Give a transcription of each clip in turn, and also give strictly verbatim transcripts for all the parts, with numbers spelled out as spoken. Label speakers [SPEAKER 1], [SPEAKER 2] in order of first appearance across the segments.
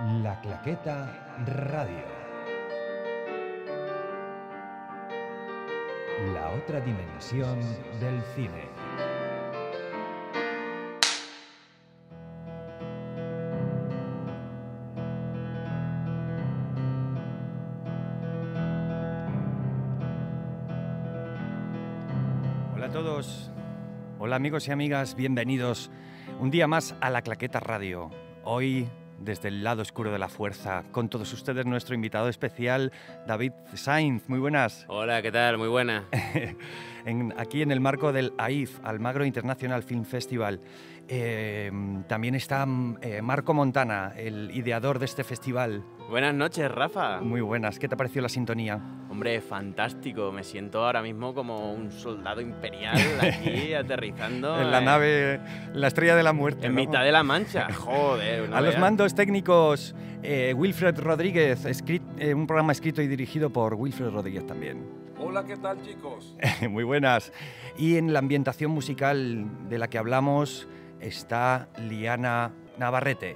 [SPEAKER 1] La Claqueta Radio. La otra dimensión del cine.
[SPEAKER 2] Hola a todos. Hola amigos y amigas, bienvenidos un día más a La Claqueta Radio. Hoy, desde el lado oscuro de la fuerza, con todos ustedes nuestro invitado especial, David Sainz. Muy buenas.
[SPEAKER 3] Hola, ¿qué tal? Muy buena.
[SPEAKER 2] en, aquí en el marco del A I F, Almagro International Film Festival. Eh, también está eh, Marco Montana, el ideador de este festival.
[SPEAKER 3] Buenas noches, Rafa.
[SPEAKER 2] Muy buenas. ¿Qué te ha parecido la sintonía?
[SPEAKER 3] Hombre, fantástico. Me siento ahora mismo como un soldado imperial aquí aterrizando
[SPEAKER 2] en la
[SPEAKER 3] eh,
[SPEAKER 2] nave, la estrella de la muerte.
[SPEAKER 3] En
[SPEAKER 2] ¿no?
[SPEAKER 3] mitad de la Mancha. Joder.
[SPEAKER 2] A los mandos técnicos, eh, Wilfred Rodríguez, escrit, eh, un programa escrito y dirigido por Wilfred Rodríguez también.
[SPEAKER 4] Hola, ¿qué tal, chicos?
[SPEAKER 2] Muy buenas. Y en la ambientación musical de la que hablamos está Liana Navarrete,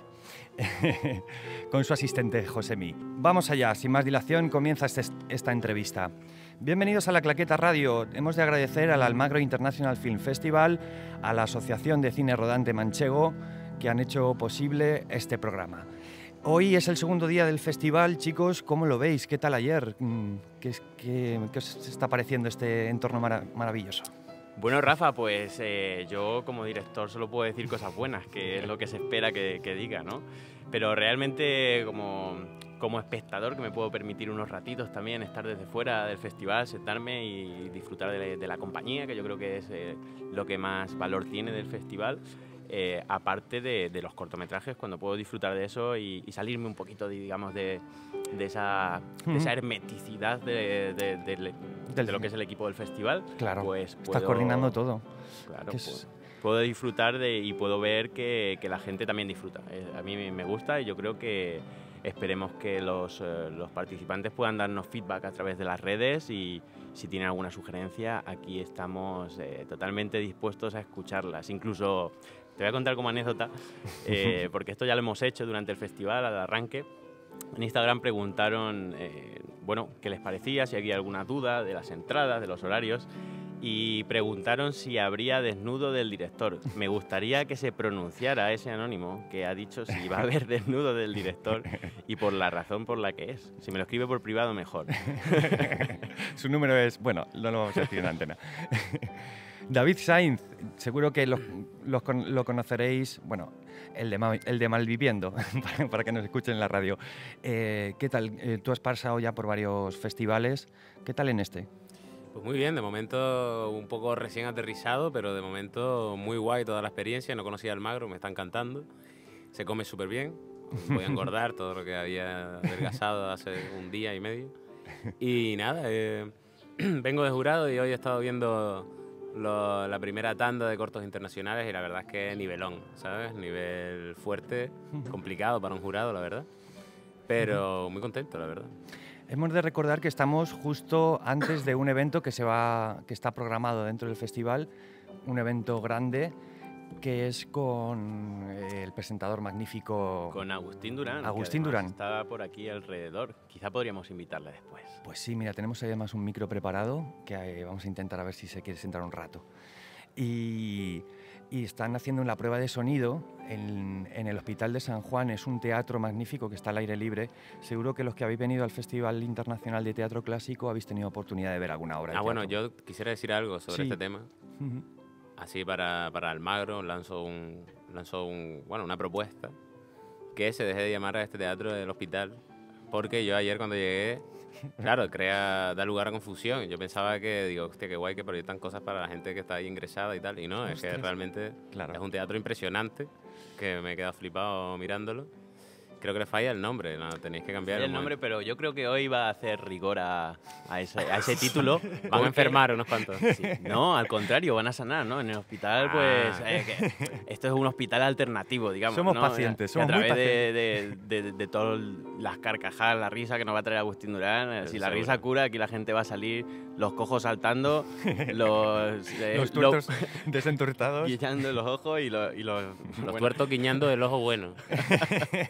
[SPEAKER 2] con su asistente Josemi. Vamos allá, sin más dilación comienza este, esta entrevista. Bienvenidos a La Claqueta Radio. Hemos de agradecer al Almagro International Film Festival, a la Asociación de Cine Rodante Manchego, que han hecho posible este programa. Hoy es el segundo día del festival, chicos. ¿Cómo lo veis? ¿Qué tal ayer? ¿Qué, qué, qué os está pareciendo este entorno mara maravilloso?
[SPEAKER 3] Bueno, Rafa, pues eh, yo como director solo puedo decir cosas buenas, que es lo que se espera que, que diga, ¿no? Pero realmente como, como espectador, que me puedo permitir unos ratitos también, estar desde fuera del festival, sentarme y disfrutar de, de la compañía, que yo creo que es eh, lo que más valor tiene del festival. Eh, aparte de, de los cortometrajes, cuando puedo disfrutar de eso y, y salirme un poquito, digamos, de, de, esa, de esa hermeticidad de, de, de, de, de lo que es el equipo del festival.
[SPEAKER 2] Claro,
[SPEAKER 3] pues puedo,
[SPEAKER 2] estás coordinando todo.
[SPEAKER 3] Claro,
[SPEAKER 2] es...
[SPEAKER 3] pues, puedo disfrutar de, y puedo ver que, que la gente también disfruta. Eh, a mí me gusta y yo creo que esperemos que los, eh, los participantes puedan darnos feedback a través de las redes y si tienen alguna sugerencia, aquí estamos eh, totalmente dispuestos a escucharlas. Incluso te voy a contar como anécdota, eh, porque esto ya lo hemos hecho durante el festival, al arranque. En Instagram preguntaron, eh, bueno, qué les parecía, si había alguna duda de las entradas, de los horarios, y preguntaron si habría desnudo del director. Me gustaría que se pronunciara ese anónimo que ha dicho si va a haber desnudo del director y por la razón por la que es. Si me lo escribe por privado, mejor.
[SPEAKER 2] Su número es... Bueno, no lo vamos a decir en antena. David Sainz, seguro que lo, lo, lo conoceréis, bueno, el de, el de Malviviendo, para, para que nos escuchen en la radio. Eh, ¿Qué tal? Eh, tú has pasado ya por varios festivales. ¿Qué tal en este?
[SPEAKER 5] Pues muy bien, de momento un poco recién aterrizado, pero de momento muy guay toda la experiencia. No conocía Almagro, me está encantando. Se come súper bien, voy a engordar todo lo que había adelgazado hace un día y medio. Y nada, eh, vengo de jurado y hoy he estado viendo lo, la primera tanda de cortos internacionales y la verdad es que nivelón, ¿sabes? Nivel fuerte, complicado para un jurado, la verdad. Pero muy contento, la verdad.
[SPEAKER 2] Hemos de recordar que estamos justo antes de un evento que, se va, que está programado dentro del festival, un evento grande que es con el presentador magnífico...
[SPEAKER 3] Con Agustín Durán.
[SPEAKER 2] Agustín Durán.
[SPEAKER 3] Está por aquí alrededor. Quizá podríamos invitarle después.
[SPEAKER 2] Pues sí, mira, tenemos además un micro preparado que vamos a intentar a ver si se quiere sentar un rato. Y... y están haciendo una prueba de sonido en, en el Hospital de San Juan. Es un teatro magnífico que está al aire libre. Seguro que los que habéis venido al Festival Internacional de Teatro Clásico habéis tenido oportunidad de ver alguna obra de
[SPEAKER 5] Ah,
[SPEAKER 2] teatro.
[SPEAKER 5] bueno, yo quisiera decir algo sobre
[SPEAKER 2] sí.
[SPEAKER 5] este tema.
[SPEAKER 2] Uh-huh.
[SPEAKER 5] Así para, para Almagro lanzo, un, lanzo un, bueno, una propuesta, que se deje de llamar a este teatro del hospital, porque yo ayer cuando llegué, claro, crea, da lugar a confusión. Yo pensaba que, digo, hostia, qué guay que proyectan cosas para la gente que está ahí ingresada y tal, y no, Ostras. Es que realmente claro. Es un teatro impresionante, que me he quedado flipado mirándolo. Creo que le falla el nombre, no, tenéis que cambiar
[SPEAKER 3] el nombre, pero yo creo que hoy va a hacer rigor a, a, ese, a ese título.
[SPEAKER 5] Van a enfermar unos cuantos.
[SPEAKER 3] Sí. No, al contrario, van a sanar, ¿no? En el hospital, ah. pues... Eh, que esto es un hospital alternativo, digamos.
[SPEAKER 2] Somos
[SPEAKER 3] ¿no?
[SPEAKER 2] pacientes, somos
[SPEAKER 3] a través
[SPEAKER 2] muy pacientes.
[SPEAKER 3] De, de, de, de todas las carcajadas, la risa que nos va a traer Agustín Durán. Pero si la seguro. Risa cura, aquí la gente va a salir, los cojos saltando, los...
[SPEAKER 2] Eh, los tuertos lo, desentortados.
[SPEAKER 3] Guiñando los ojos y, lo, y los...
[SPEAKER 5] Los tuertos guiñando el ojo bueno.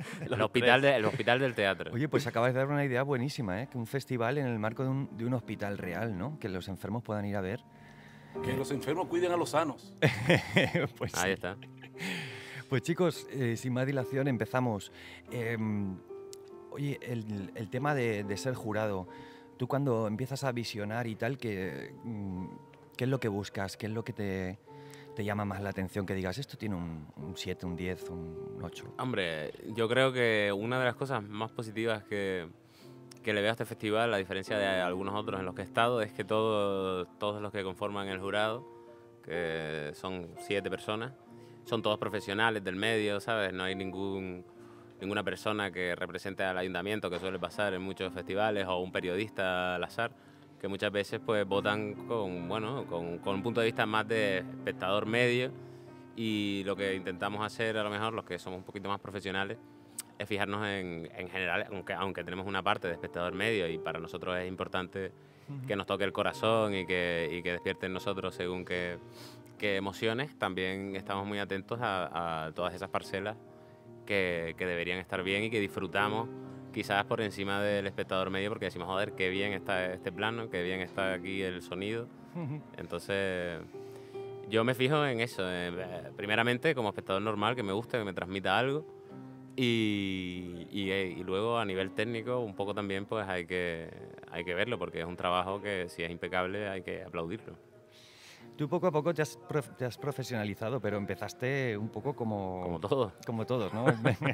[SPEAKER 3] Los
[SPEAKER 5] El hospital,
[SPEAKER 3] tres.
[SPEAKER 5] de- el hospital del teatro.
[SPEAKER 2] Oye, pues acabas de dar una idea buenísima, ¿eh? Que un festival en el marco de un, de un hospital real, ¿no? Que los enfermos puedan ir a ver.
[SPEAKER 4] Que los enfermos cuiden a los sanos.
[SPEAKER 2] Pues
[SPEAKER 5] Ahí
[SPEAKER 2] sí.
[SPEAKER 5] está.
[SPEAKER 2] Pues chicos, eh, sin más dilación empezamos. Eh, oye, el, el tema de, de ser jurado, tú cuando empiezas a visionar y tal, ¿qué, mm, ¿qué es lo que buscas? ¿Qué es lo que te, te llama más la atención? Que digas, esto tiene un siete, un diez, un ocho.
[SPEAKER 5] Hombre, yo creo que una de las cosas más positivas que, que le veo a este festival, a diferencia de algunos otros en los que he estado, es que todo- todos los que conforman el jurado, que son siete personas, son todos profesionales del medio, ¿sabes? No hay ningún, ninguna persona que represente al ayuntamiento, que suele pasar en muchos festivales, o un periodista al azar, que muchas veces pues votan con, bueno, con, con un punto de vista más de espectador medio, y lo que intentamos hacer a lo mejor los que somos un poquito más profesionales es fijarnos en, en general, aunque, aunque tenemos una parte de espectador medio y para nosotros es importante que nos toque el corazón y que, y que despierte en nosotros según qué, qué emociones, también estamos muy atentos a, a todas esas parcelas que, que deberían estar bien y que disfrutamos quizás por encima del espectador medio, porque decimos, joder, qué bien está este plano, qué bien está aquí el sonido. Entonces, yo me fijo en eso, eh, primeramente como espectador normal, que me guste, que me transmita algo, y, y, eh, y luego a nivel técnico un poco también pues hay que, hay que verlo, porque es un trabajo que si es impecable hay que aplaudirlo.
[SPEAKER 2] Tú poco a poco te has, prof- te has profesionalizado, pero empezaste un poco como...
[SPEAKER 5] Como todo.
[SPEAKER 2] Como todos, ¿no?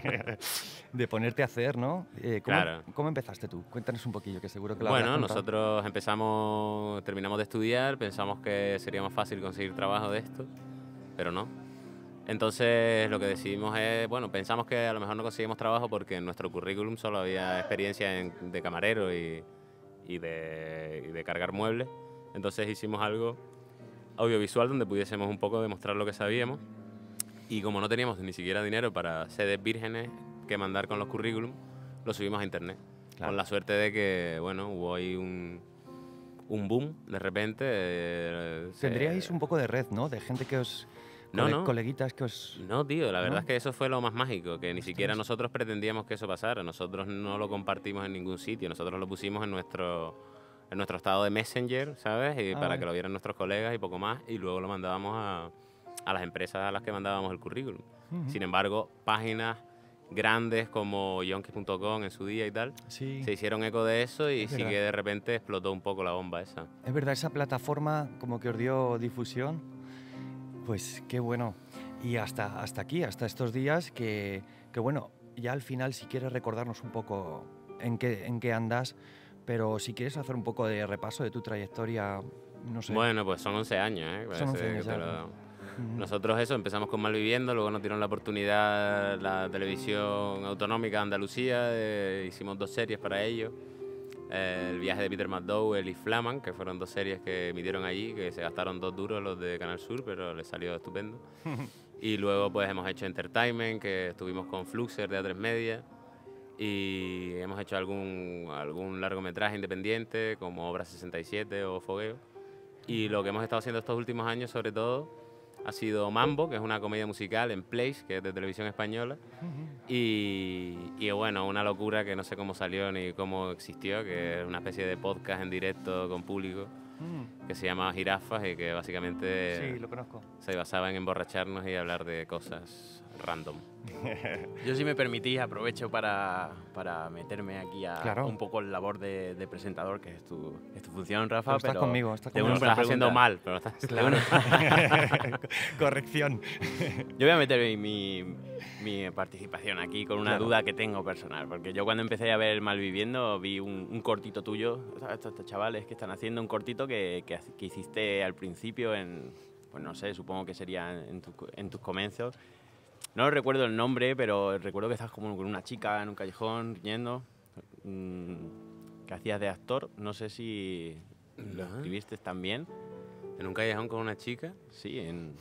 [SPEAKER 2] De ponerte a hacer, ¿no? Eh, ¿cómo,
[SPEAKER 5] Claro.
[SPEAKER 2] ¿Cómo empezaste tú? Cuéntanos un poquillo, que seguro que lo
[SPEAKER 5] Bueno,
[SPEAKER 2] habrás contado.
[SPEAKER 5] nosotros empezamos, terminamos de estudiar, pensamos que sería más fácil conseguir trabajo de esto, pero no. Entonces lo que decidimos es, bueno, pensamos que a lo mejor no conseguimos trabajo porque en nuestro currículum solo había experiencia en- de camarero y, y, de, y de cargar muebles. Entonces hicimos algo audiovisual donde pudiésemos un poco demostrar lo que sabíamos, y como no teníamos ni siquiera dinero para C Ds vírgenes que mandar con los currículum, lo subimos a internet.
[SPEAKER 2] Claro.
[SPEAKER 5] Con la suerte de que, bueno, hubo ahí un, un boom de repente. eh, se-
[SPEAKER 2] Tendríais un poco de red, ¿no? De gente que os...
[SPEAKER 5] No,
[SPEAKER 2] cole-
[SPEAKER 5] no.
[SPEAKER 2] Coleguitas que os...
[SPEAKER 5] No, tío, la verdad
[SPEAKER 2] ¿No?
[SPEAKER 5] es que eso fue lo más mágico, que ni siquiera
[SPEAKER 2] Ostras.
[SPEAKER 5] nosotros pretendíamos que eso pasara. Nosotros no lo compartimos en ningún sitio, nosotros lo pusimos en nuestro, en nuestro estado de Messenger, ¿sabes? Y
[SPEAKER 2] Ah,
[SPEAKER 5] para
[SPEAKER 2] vale.
[SPEAKER 5] que lo vieran nuestros colegas y poco más, y luego lo mandábamos a, a las empresas a las que mandábamos el currículum.
[SPEAKER 2] Ujú.
[SPEAKER 5] Sin embargo, páginas grandes como yonkis punto com en su día y tal,
[SPEAKER 2] Sí,
[SPEAKER 5] se hicieron eco de eso, y
[SPEAKER 2] Es
[SPEAKER 5] sí
[SPEAKER 2] verdad.
[SPEAKER 5] que de repente explotó un poco la bomba esa.
[SPEAKER 2] es verdad, esa plataforma como que os dio difusión. Pues qué bueno. Y hasta, hasta aquí, hasta estos días, que, que bueno, ya al final si quieres recordarnos un poco en qué, en qué andas, pero si quieres hacer un poco de repaso de tu trayectoria, no sé.
[SPEAKER 5] Bueno, pues son once años, ¿eh?
[SPEAKER 2] Son once
[SPEAKER 5] Parece
[SPEAKER 2] años
[SPEAKER 5] que te
[SPEAKER 2] ya,
[SPEAKER 5] lo-
[SPEAKER 2] Ujú.
[SPEAKER 5] Nosotros eso, empezamos con Malviviendo, luego nos dieron la oportunidad la televisión autonómica de Andalucía, eh, hicimos dos series para ellos, eh, El viaje de Peter McDowell y Flaman, que fueron dos series que emitieron allí, que se gastaron dos duros los de Canal Sur, pero les salió estupendo. Y luego pues hemos hecho Entertainment, que estuvimos con Fluxer de A tres Media, y hemos hecho algún, algún largometraje independiente como Obra sesenta y siete o Fogueo. Y lo que hemos estado haciendo estos últimos años, sobre todo, ha sido Mambo, que es una comedia musical en Place, que es de televisión española. Y, y bueno, una locura que no sé cómo salió ni cómo existió, que es una especie de podcast en directo con público,
[SPEAKER 2] Mm,
[SPEAKER 5] que se llama Jirafas y que básicamente
[SPEAKER 2] sí, lo conozco.
[SPEAKER 5] se basaba en emborracharnos y hablar de cosas random.
[SPEAKER 3] Yo, si me permitís, aprovecho para, para meterme aquí a
[SPEAKER 2] Claro.
[SPEAKER 3] un poco el labor de, de presentador, que es tu, es tu función, Rafa.
[SPEAKER 2] Pero estás
[SPEAKER 3] pero
[SPEAKER 2] conmigo, estás
[SPEAKER 3] tengo
[SPEAKER 5] Lo
[SPEAKER 2] conmigo.
[SPEAKER 3] una
[SPEAKER 5] estás haciendo
[SPEAKER 3] pregunta.
[SPEAKER 5] mal, pero lo estás
[SPEAKER 2] Claro. Corrección.
[SPEAKER 3] Yo voy a meter mi, mi participación aquí con una
[SPEAKER 2] Claro.
[SPEAKER 3] duda que tengo personal, porque yo cuando empecé a ver Malviviendo vi un, un cortito tuyo, ¿sabes? Estos, estos chavales que están haciendo un cortito que, que, hace- que hiciste al principio en, pues no sé, supongo que sería en, tu- en tus comienzos. No recuerdo el nombre, pero recuerdo que estabas como con una chica en un callejón riñendo, mm, que hacías de actor, no sé si lo
[SPEAKER 5] Ajá.
[SPEAKER 3] escribiste también.
[SPEAKER 5] en un callejón con una chica.
[SPEAKER 3] Sí, en...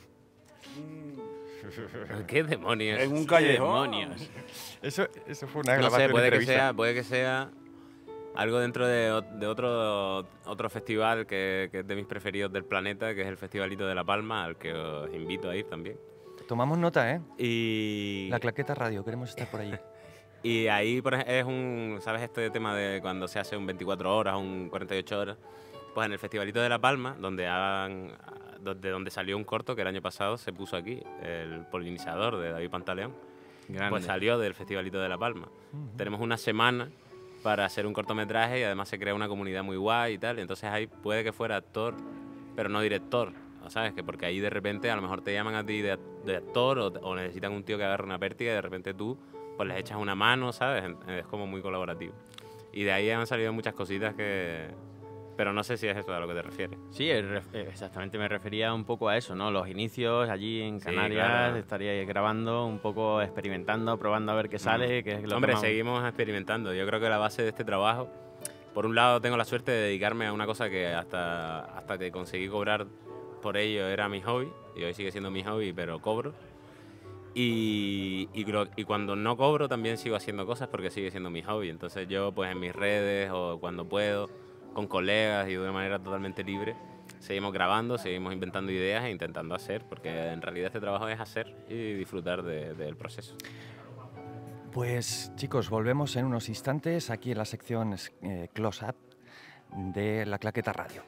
[SPEAKER 5] ¿Qué demonios?
[SPEAKER 4] En un
[SPEAKER 3] ¡Qué
[SPEAKER 4] callejón.
[SPEAKER 3] demonios!
[SPEAKER 2] Eso, eso fue una
[SPEAKER 5] No
[SPEAKER 2] grabación
[SPEAKER 5] sé, puede que,
[SPEAKER 2] entrevista.
[SPEAKER 5] sea, puede que sea algo dentro de, o- de otro, otro festival que, que es de mis preferidos del planeta, que es el Festivalito de La Palma, al que os invito a ir también.
[SPEAKER 2] Tomamos nota, ¿eh?
[SPEAKER 5] Y,
[SPEAKER 2] La Claqueta Radio, queremos estar por allí.
[SPEAKER 5] Y ahí por ej- es un, ¿sabes este tema de cuando se hace un veinticuatro horas, un cuarenta y ocho horas? Pues en el Festivalito de La Palma, donde han, de donde salió un corto que el año pasado se puso aquí, el Polinizador de David Pantaleón,
[SPEAKER 3] Grande.
[SPEAKER 5] pues salió del Festivalito de La Palma. Uh-huh. Tenemos una semana para hacer un cortometraje y además se crea una comunidad muy guay y tal, y entonces ahí puede que fuera actor, pero no director, ¿sabes? Que porque ahí de repente a lo mejor te llaman a ti de, de actor o, o necesitan un tío que agarre una pértiga y de repente tú pues les echas una mano, ¿sabes? Es como muy colaborativo. Y de ahí han salido muchas cositas que... Pero no sé si es eso a lo que te refieres.
[SPEAKER 3] Sí, exactamente, me refería un poco a eso, ¿no? Los inicios allí en Canarias,
[SPEAKER 5] sí, claro.
[SPEAKER 3] Estaría grabando, un poco experimentando, probando a ver qué sale.
[SPEAKER 5] Mm.
[SPEAKER 3] Qué es lo
[SPEAKER 5] Hombre,
[SPEAKER 3] que más...
[SPEAKER 5] seguimos experimentando. Yo creo que la base de este trabajo, por un lado tengo la suerte de dedicarme a una cosa que hasta, hasta que conseguí cobrar por ello era mi hobby, y hoy sigue siendo mi hobby, pero cobro. Y, y, y cuando no cobro también sigo haciendo cosas porque sigue siendo mi hobby. Entonces yo pues en mis redes o cuando puedo, con colegas y de una manera totalmente libre, seguimos grabando, seguimos inventando ideas e intentando hacer, porque en realidad este trabajo es hacer y disfrutar de, del proceso.
[SPEAKER 2] Pues chicos, volvemos en unos instantes aquí en la sección eh, Close Up de La Claqueta Radio.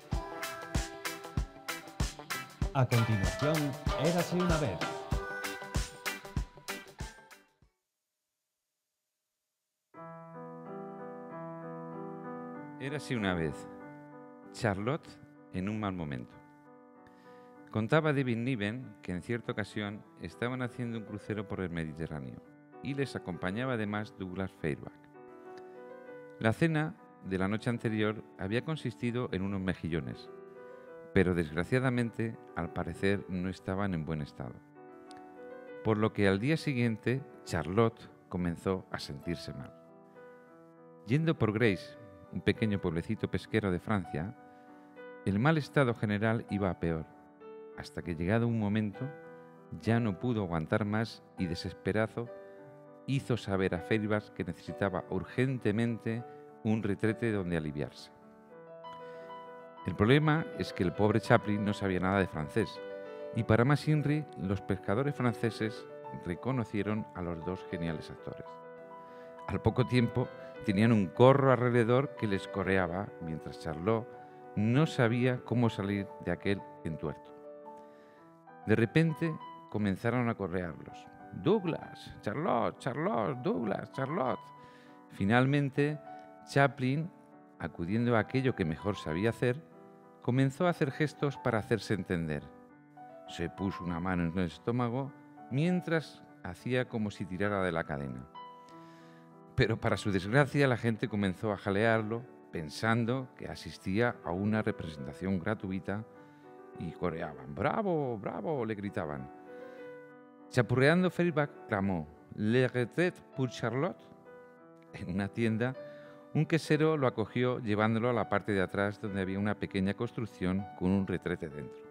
[SPEAKER 1] A continuación, Érase una vez.
[SPEAKER 6] Érase una vez Charlotte en un mal momento. Contaba David Niven que en cierta ocasión estaban haciendo un crucero por el Mediterráneo y les acompañaba además Douglas Fairbanks. La cena de la noche anterior había consistido en unos mejillones, pero desgraciadamente al parecer no estaban en buen estado. Por lo que al día siguiente Charlotte comenzó a sentirse mal. Yendo por Grace, un pequeño pueblecito pesquero de Francia, el mal estado general iba a peor, hasta que llegado un momento ya no pudo aguantar más y desesperado hizo saber a Fairbanks que necesitaba urgentemente un retrete donde aliviarse. El problema es que el pobre Chaplin no sabía nada de francés, y para más inri, los pescadores franceses reconocieron a los dos geniales actores. Al poco tiempo tenían un corro alrededor que les coreaba, mientras Charlotte no sabía cómo salir de aquel entuerto. De repente comenzaron a correarlos. Douglas, Charlotte, Charlotte, Douglas, Charlotte. Finalmente, Chaplin, acudiendo a aquello que mejor sabía hacer, comenzó a hacer gestos para hacerse entender. Se puso una mano en el estómago mientras hacía como si tirara de la cadena. Pero para su desgracia la gente comenzó a jalearlo pensando que asistía a una representación gratuita y coreaban. ¡Bravo, bravo!, le gritaban. Chapurreando, Fairbanks clamó «Le retraite pour Charlotte». En una tienda, un quesero lo acogió llevándolo a la parte de atrás donde había una pequeña construcción con un retrete dentro.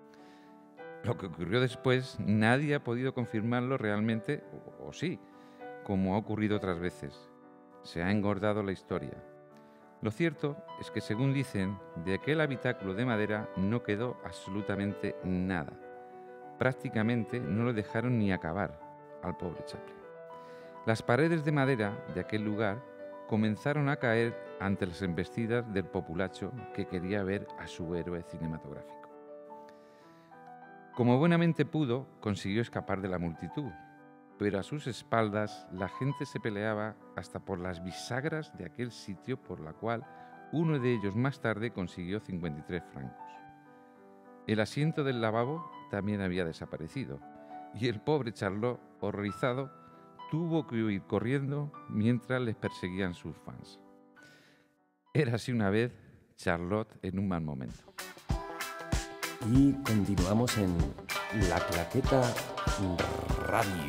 [SPEAKER 6] Lo que ocurrió después nadie ha podido confirmarlo realmente, o, o sí, como ha ocurrido otras veces. Se ha engordado la historia. Lo cierto es que, según dicen, de aquel habitáculo de madera no quedó absolutamente nada. Prácticamente no lo dejaron ni acabar al pobre Chaplin. Las paredes de madera de aquel lugar comenzaron a caer ante las embestidas del populacho que quería ver a su héroe cinematográfico. Como buenamente pudo, consiguió escapar de la multitud, pero a sus espaldas la gente se peleaba hasta por las bisagras de aquel sitio, por la cual uno de ellos más tarde consiguió cincuenta y tres francos. El asiento del lavabo también había desaparecido, y el pobre Charlotte, horrorizado, tuvo que huir corriendo mientras les perseguían sus fans. Érase una vez Charlotte en un mal momento.
[SPEAKER 2] Y continuamos en La Claqueta Radio.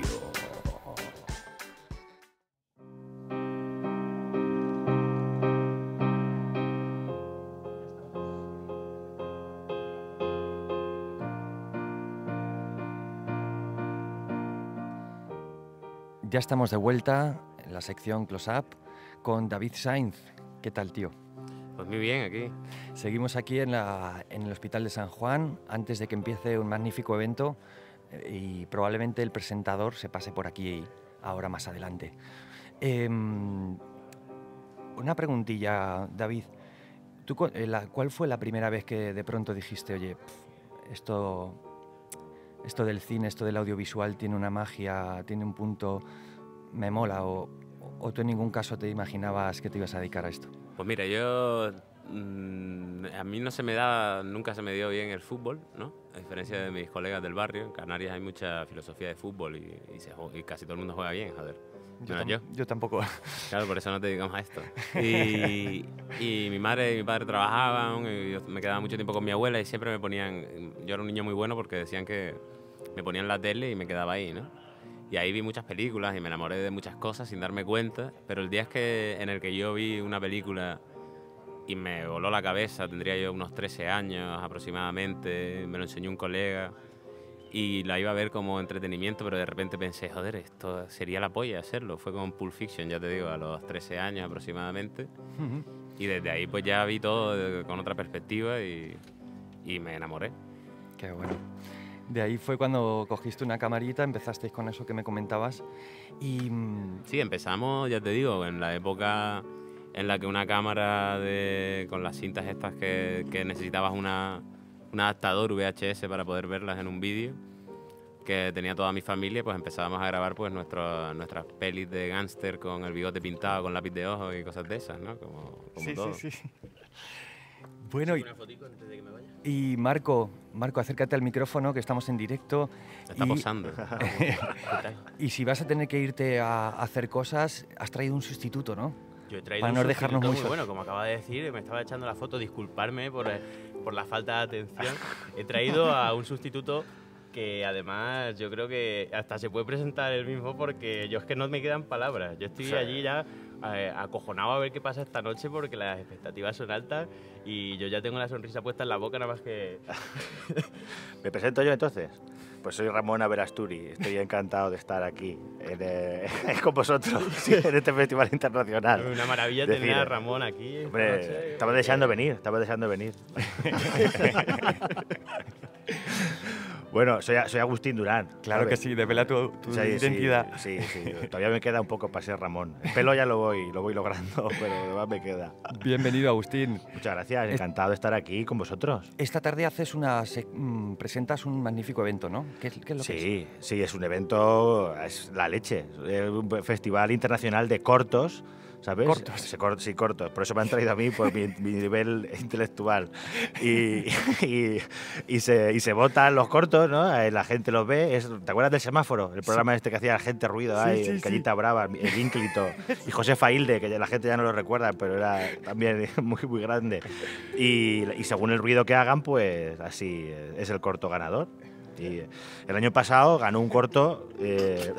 [SPEAKER 2] Ya estamos de vuelta en la sección Close Up con David Sainz. ¿Qué tal, tío?
[SPEAKER 5] Pues muy bien, aquí.
[SPEAKER 2] Seguimos aquí en, la, en el Hospital de San Juan antes de que empiece un magnífico evento eh, y probablemente el presentador se pase por aquí ahora más adelante. Eh, una preguntilla, David. ¿Tú, cu- eh, la- ¿Cuál fue la primera vez que de pronto dijiste, oye, pf, esto, esto del cine, esto del audiovisual tiene una magia, tiene un punto, me mola? O, o tú en ningún caso te imaginabas que te ibas a dedicar a esto?
[SPEAKER 5] Pues mira, yo... mm, a mí no se me da, nunca se me dio bien el fútbol, ¿no? A diferencia de mis colegas del barrio, en Canarias hay mucha filosofía de fútbol y, y se jue- y casi todo el mundo juega bien, joder. Menos
[SPEAKER 2] tam-
[SPEAKER 5] yo.
[SPEAKER 2] yo tampoco.
[SPEAKER 5] Claro, por eso nos dedicamos a esto. Y, y mi madre y mi padre trabajaban, y yo me quedaba mucho tiempo con mi abuela y siempre me ponían... Yo era un niño muy bueno porque decían que me ponían la tele y me quedaba ahí, ¿no? Y ahí vi muchas películas y me enamoré de muchas cosas sin darme cuenta, pero el día es que, en el que yo vi una película y me voló la cabeza, tendría yo unos trece años aproximadamente, me lo enseñó un colega y la iba a ver como entretenimiento, pero de repente pensé, joder, esto sería la polla hacerlo. Fue como Pulp Fiction, ya te digo, a los trece años aproximadamente. Y desde ahí pues ya vi todo de- con otra perspectiva y, y me enamoré.
[SPEAKER 2] Qué bueno. De ahí fue cuando cogiste una camarita, empezasteis con eso que me comentabas y... mm,
[SPEAKER 5] Sí, empezamos, ya te digo, en la época en la que una cámara de, con las cintas estas que, que necesitabas una, un adaptador V H S para poder verlas en un vídeo, que tenía toda mi familia, pues empezábamos a grabar pues nuestro, nuestras pelis de gángster con el bigote pintado, con lápiz de ojos y cosas de esas, ¿no? Como, como
[SPEAKER 2] sí,
[SPEAKER 5] todo.
[SPEAKER 2] sí, sí. Bueno, y,
[SPEAKER 5] ¿Una fotico antes de que me vaya?
[SPEAKER 2] y Marco, Marco, acércate al micrófono que estamos en directo.
[SPEAKER 5] Está
[SPEAKER 2] y,
[SPEAKER 5] posando. ¿Qué tal?
[SPEAKER 2] y si vas a tener que irte a hacer cosas, has traído un sustituto, ¿no?
[SPEAKER 3] Yo he traído
[SPEAKER 2] Para
[SPEAKER 3] un
[SPEAKER 2] no dejarnos
[SPEAKER 3] sustituto
[SPEAKER 2] muy
[SPEAKER 3] muy
[SPEAKER 2] solos.
[SPEAKER 3] bueno, como acaba de decir, me estaba echando la foto, disculparme por, eh, por la falta de atención. He traído a un sustituto que además yo creo que hasta se puede presentar él mismo porque yo es que no me quedan palabras. Yo estoy
[SPEAKER 4] Sí.
[SPEAKER 3] allí ya eh, acojonado a ver qué pasa esta noche porque las expectativas son altas y yo ya tengo la sonrisa puesta en la boca nada más que...
[SPEAKER 7] ¿Me presento yo entonces? Pues soy Ramón Averasturi, estoy encantado de estar aquí en, eh, con vosotros en este festival internacional.
[SPEAKER 3] Una maravilla
[SPEAKER 7] de
[SPEAKER 3] tener a
[SPEAKER 7] cine.
[SPEAKER 3] Ramón aquí. esta
[SPEAKER 7] Hombre,
[SPEAKER 3] noche,
[SPEAKER 7] estaba
[SPEAKER 3] porque-
[SPEAKER 7] deseando venir, estaba deseando venir. Bueno, soy, soy Agustín Durán.
[SPEAKER 2] Claro
[SPEAKER 7] ¿sabes?
[SPEAKER 2] que sí, devela tu, tu
[SPEAKER 7] Sí,
[SPEAKER 2] identidad.
[SPEAKER 7] Sí, sí, sí, todavía me queda un poco para ser Ramón. El pelo ya lo voy, lo voy logrando, pero además me queda.
[SPEAKER 2] Bienvenido, Agustín.
[SPEAKER 7] Muchas gracias,
[SPEAKER 2] Es-
[SPEAKER 7] encantado de estar aquí con vosotros.
[SPEAKER 2] Esta tarde haces una, sec- mm, presentas un magnífico evento, ¿no? ¿Qué, es- qué es lo que es?
[SPEAKER 7] Sí, sí, es un evento, es la leche. Es un festival internacional de cortos, ¿sabes?
[SPEAKER 2] Cortos.
[SPEAKER 7] Se cor- sí, cortos. Por eso me han traído a mí, por mi, mi nivel intelectual. Y, y, y se, y se votan los cortos, ¿no? Eh, La gente los ve. Es, ¿te acuerdas del semáforo? El programa este que hacía la gente ruido,
[SPEAKER 2] Sí,
[SPEAKER 7] ahí,
[SPEAKER 2] sí,
[SPEAKER 7] el
[SPEAKER 2] sí.
[SPEAKER 7] Cañita Brava, el Ínclito. Y José Failde, que ya la gente ya no lo recuerda, pero era también muy, muy grande. Y, y según el ruido que hagan, pues así es el corto ganador. Y el año pasado ganó un corto, eh,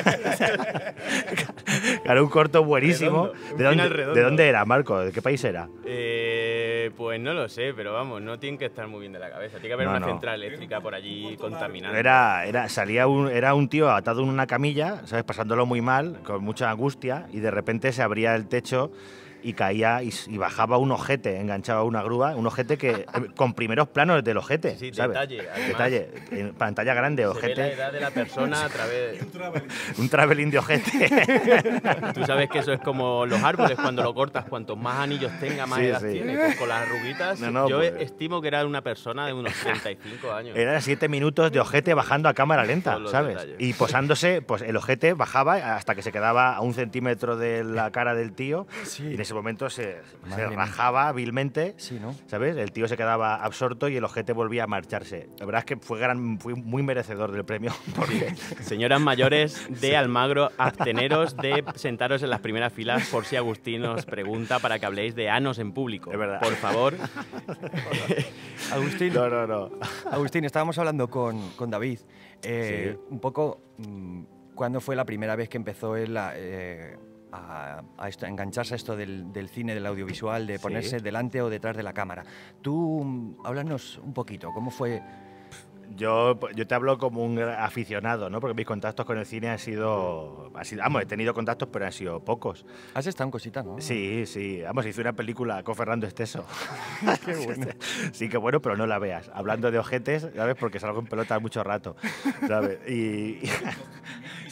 [SPEAKER 7] ganó un corto buenísimo.
[SPEAKER 3] Redondo, un
[SPEAKER 7] ¿De dónde,
[SPEAKER 3] final redondo.
[SPEAKER 7] ¿De dónde era, Marco? ¿De qué país era?
[SPEAKER 3] Eh, pues no lo sé, pero vamos, no tienen que estar muy bien de la cabeza. Tiene que haber
[SPEAKER 7] No,
[SPEAKER 3] una
[SPEAKER 7] no.
[SPEAKER 3] central eléctrica por allí contaminando.
[SPEAKER 7] Era, era, salía un, era un tío atado en una camilla, ¿sabes? Pasándolo muy mal, con mucha angustia, y de repente se abría el techo y caía y, y bajaba un ojete, enganchaba una grúa, un ojete que eh, con primeros planos del ojete,
[SPEAKER 3] Sí, sí,
[SPEAKER 7] ¿sabes?
[SPEAKER 3] detalle, además.
[SPEAKER 7] Detalle, en pantalla grande,
[SPEAKER 3] Se ve la
[SPEAKER 7] ojete,
[SPEAKER 3] edad de la persona a través...
[SPEAKER 7] un traveling de ojete.
[SPEAKER 3] Tú sabes que eso es como los árboles, cuando lo cortas, cuantos más anillos tenga, más
[SPEAKER 7] Sí,
[SPEAKER 3] edad
[SPEAKER 7] sí.
[SPEAKER 3] tiene. Pues con las arruguitas,
[SPEAKER 7] No, no,
[SPEAKER 3] yo
[SPEAKER 7] pues-
[SPEAKER 3] estimo que era una persona de unos treinta y cinco años.
[SPEAKER 7] Eran siete minutos de ojete bajando a cámara lenta,
[SPEAKER 3] Todos los
[SPEAKER 7] ¿sabes?
[SPEAKER 3] detalles.
[SPEAKER 7] Y posándose, pues el ojete bajaba hasta que se quedaba a un centímetro de la cara del tío.
[SPEAKER 2] Sí.
[SPEAKER 7] Y en ese momento se, se
[SPEAKER 2] Madre mía.
[SPEAKER 7] rajaba vilmente,
[SPEAKER 2] Sí, ¿no?
[SPEAKER 7] ¿sabes? El tío se quedaba absorto y el ojete volvía a marcharse. La verdad es que fue, gran, fue muy merecedor del premio. Porque
[SPEAKER 3] Señoras mayores de Almagro, absteneros de sentaros en las primeras filas por si Agustín os pregunta para que habléis de anos en público.
[SPEAKER 7] Es verdad.
[SPEAKER 3] Por favor.
[SPEAKER 2] Agustín,
[SPEAKER 7] no, no, no.
[SPEAKER 2] Agustín, estábamos hablando con, con David. eh, Un poco, mm, ¿cuándo fue la primera vez que empezó él a, eh, a, a esto, a engancharse a esto del, del cine, del audiovisual, de
[SPEAKER 7] Sí.
[SPEAKER 2] ponerse delante o detrás de la cámara? Tú, mm, háblanos un poquito, ¿cómo fue?
[SPEAKER 7] Yo, yo te hablo como un aficionado, ¿no? Porque mis contactos con el cine han sido, han sido... Vamos, he tenido contactos, pero han sido pocos.
[SPEAKER 2] Has estado en cosita, ¿no?
[SPEAKER 7] Sí, sí. Vamos, hice una película con Fernando Esteso.
[SPEAKER 2] Qué bueno.
[SPEAKER 7] Sí, que bueno, pero no la veas. Hablando de ojetes, ¿sabes? Porque salgo en pelota mucho rato, ¿sabes? Y, y-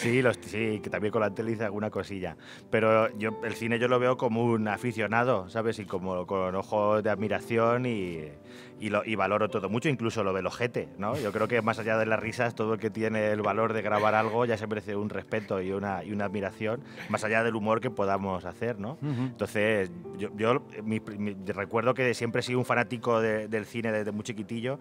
[SPEAKER 7] Sí, los, sí, que también con la tele hice alguna cosilla. Pero yo el cine yo lo veo como un aficionado, ¿sabes? Y como con ojos de admiración y, y, lo, y valoro todo mucho, incluso lo del ojete, ¿no? Yo creo que más allá de las risas, todo el que tiene el valor de grabar algo ya se merece un respeto y una, y una admiración, más allá del humor que podamos hacer, ¿no?
[SPEAKER 2] Ujú.
[SPEAKER 7] Entonces, yo, yo mi- mi- recuerdo que siempre he sido un fanático de- del cine desde muy chiquitillo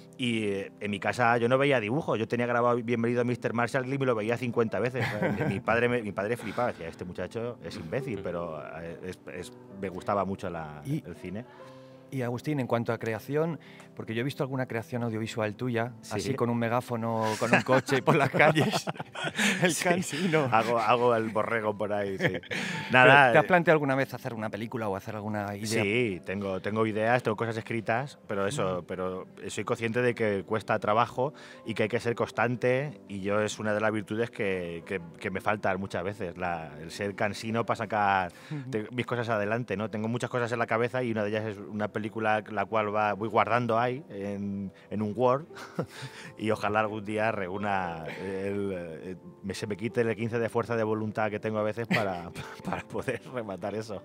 [SPEAKER 7] y eh, en mi casa yo no veía dibujos, yo tenía grabado Bienvenido a míster Marshall y me lo veía cincuenta veces. mi, padre me, mi padre flipaba, decía, este muchacho es imbécil, pero eh, es- es- me gustaba mucho la-
[SPEAKER 2] Y-
[SPEAKER 7] el cine.
[SPEAKER 2] Y Agustín, en cuanto a creación, porque yo he visto alguna creación audiovisual tuya,
[SPEAKER 7] Sí.
[SPEAKER 2] así con un megáfono, con un coche por las calles, el
[SPEAKER 7] Sí.
[SPEAKER 2] cansino.
[SPEAKER 7] Hago, hago el borrego por ahí, sí.
[SPEAKER 2] Pero,
[SPEAKER 7] Nada,
[SPEAKER 2] ¿te has
[SPEAKER 7] eh,
[SPEAKER 2] planteado alguna vez hacer una película o hacer alguna idea?
[SPEAKER 7] Sí, tengo, tengo ideas, tengo cosas escritas, pero eso, pero soy consciente de que cuesta trabajo y que hay que ser constante y yo es una de las virtudes que, que, que me faltan muchas veces, la, el ser cansino para sacar te- mis cosas adelante, ¿no? Tengo muchas cosas en la cabeza y una de ellas es una película la cual va, voy guardando ahí en, en un Word y ojalá algún día reúna, el, eh, me, se me quite el quince de fuerza de voluntad que tengo a veces para, para poder rematar eso.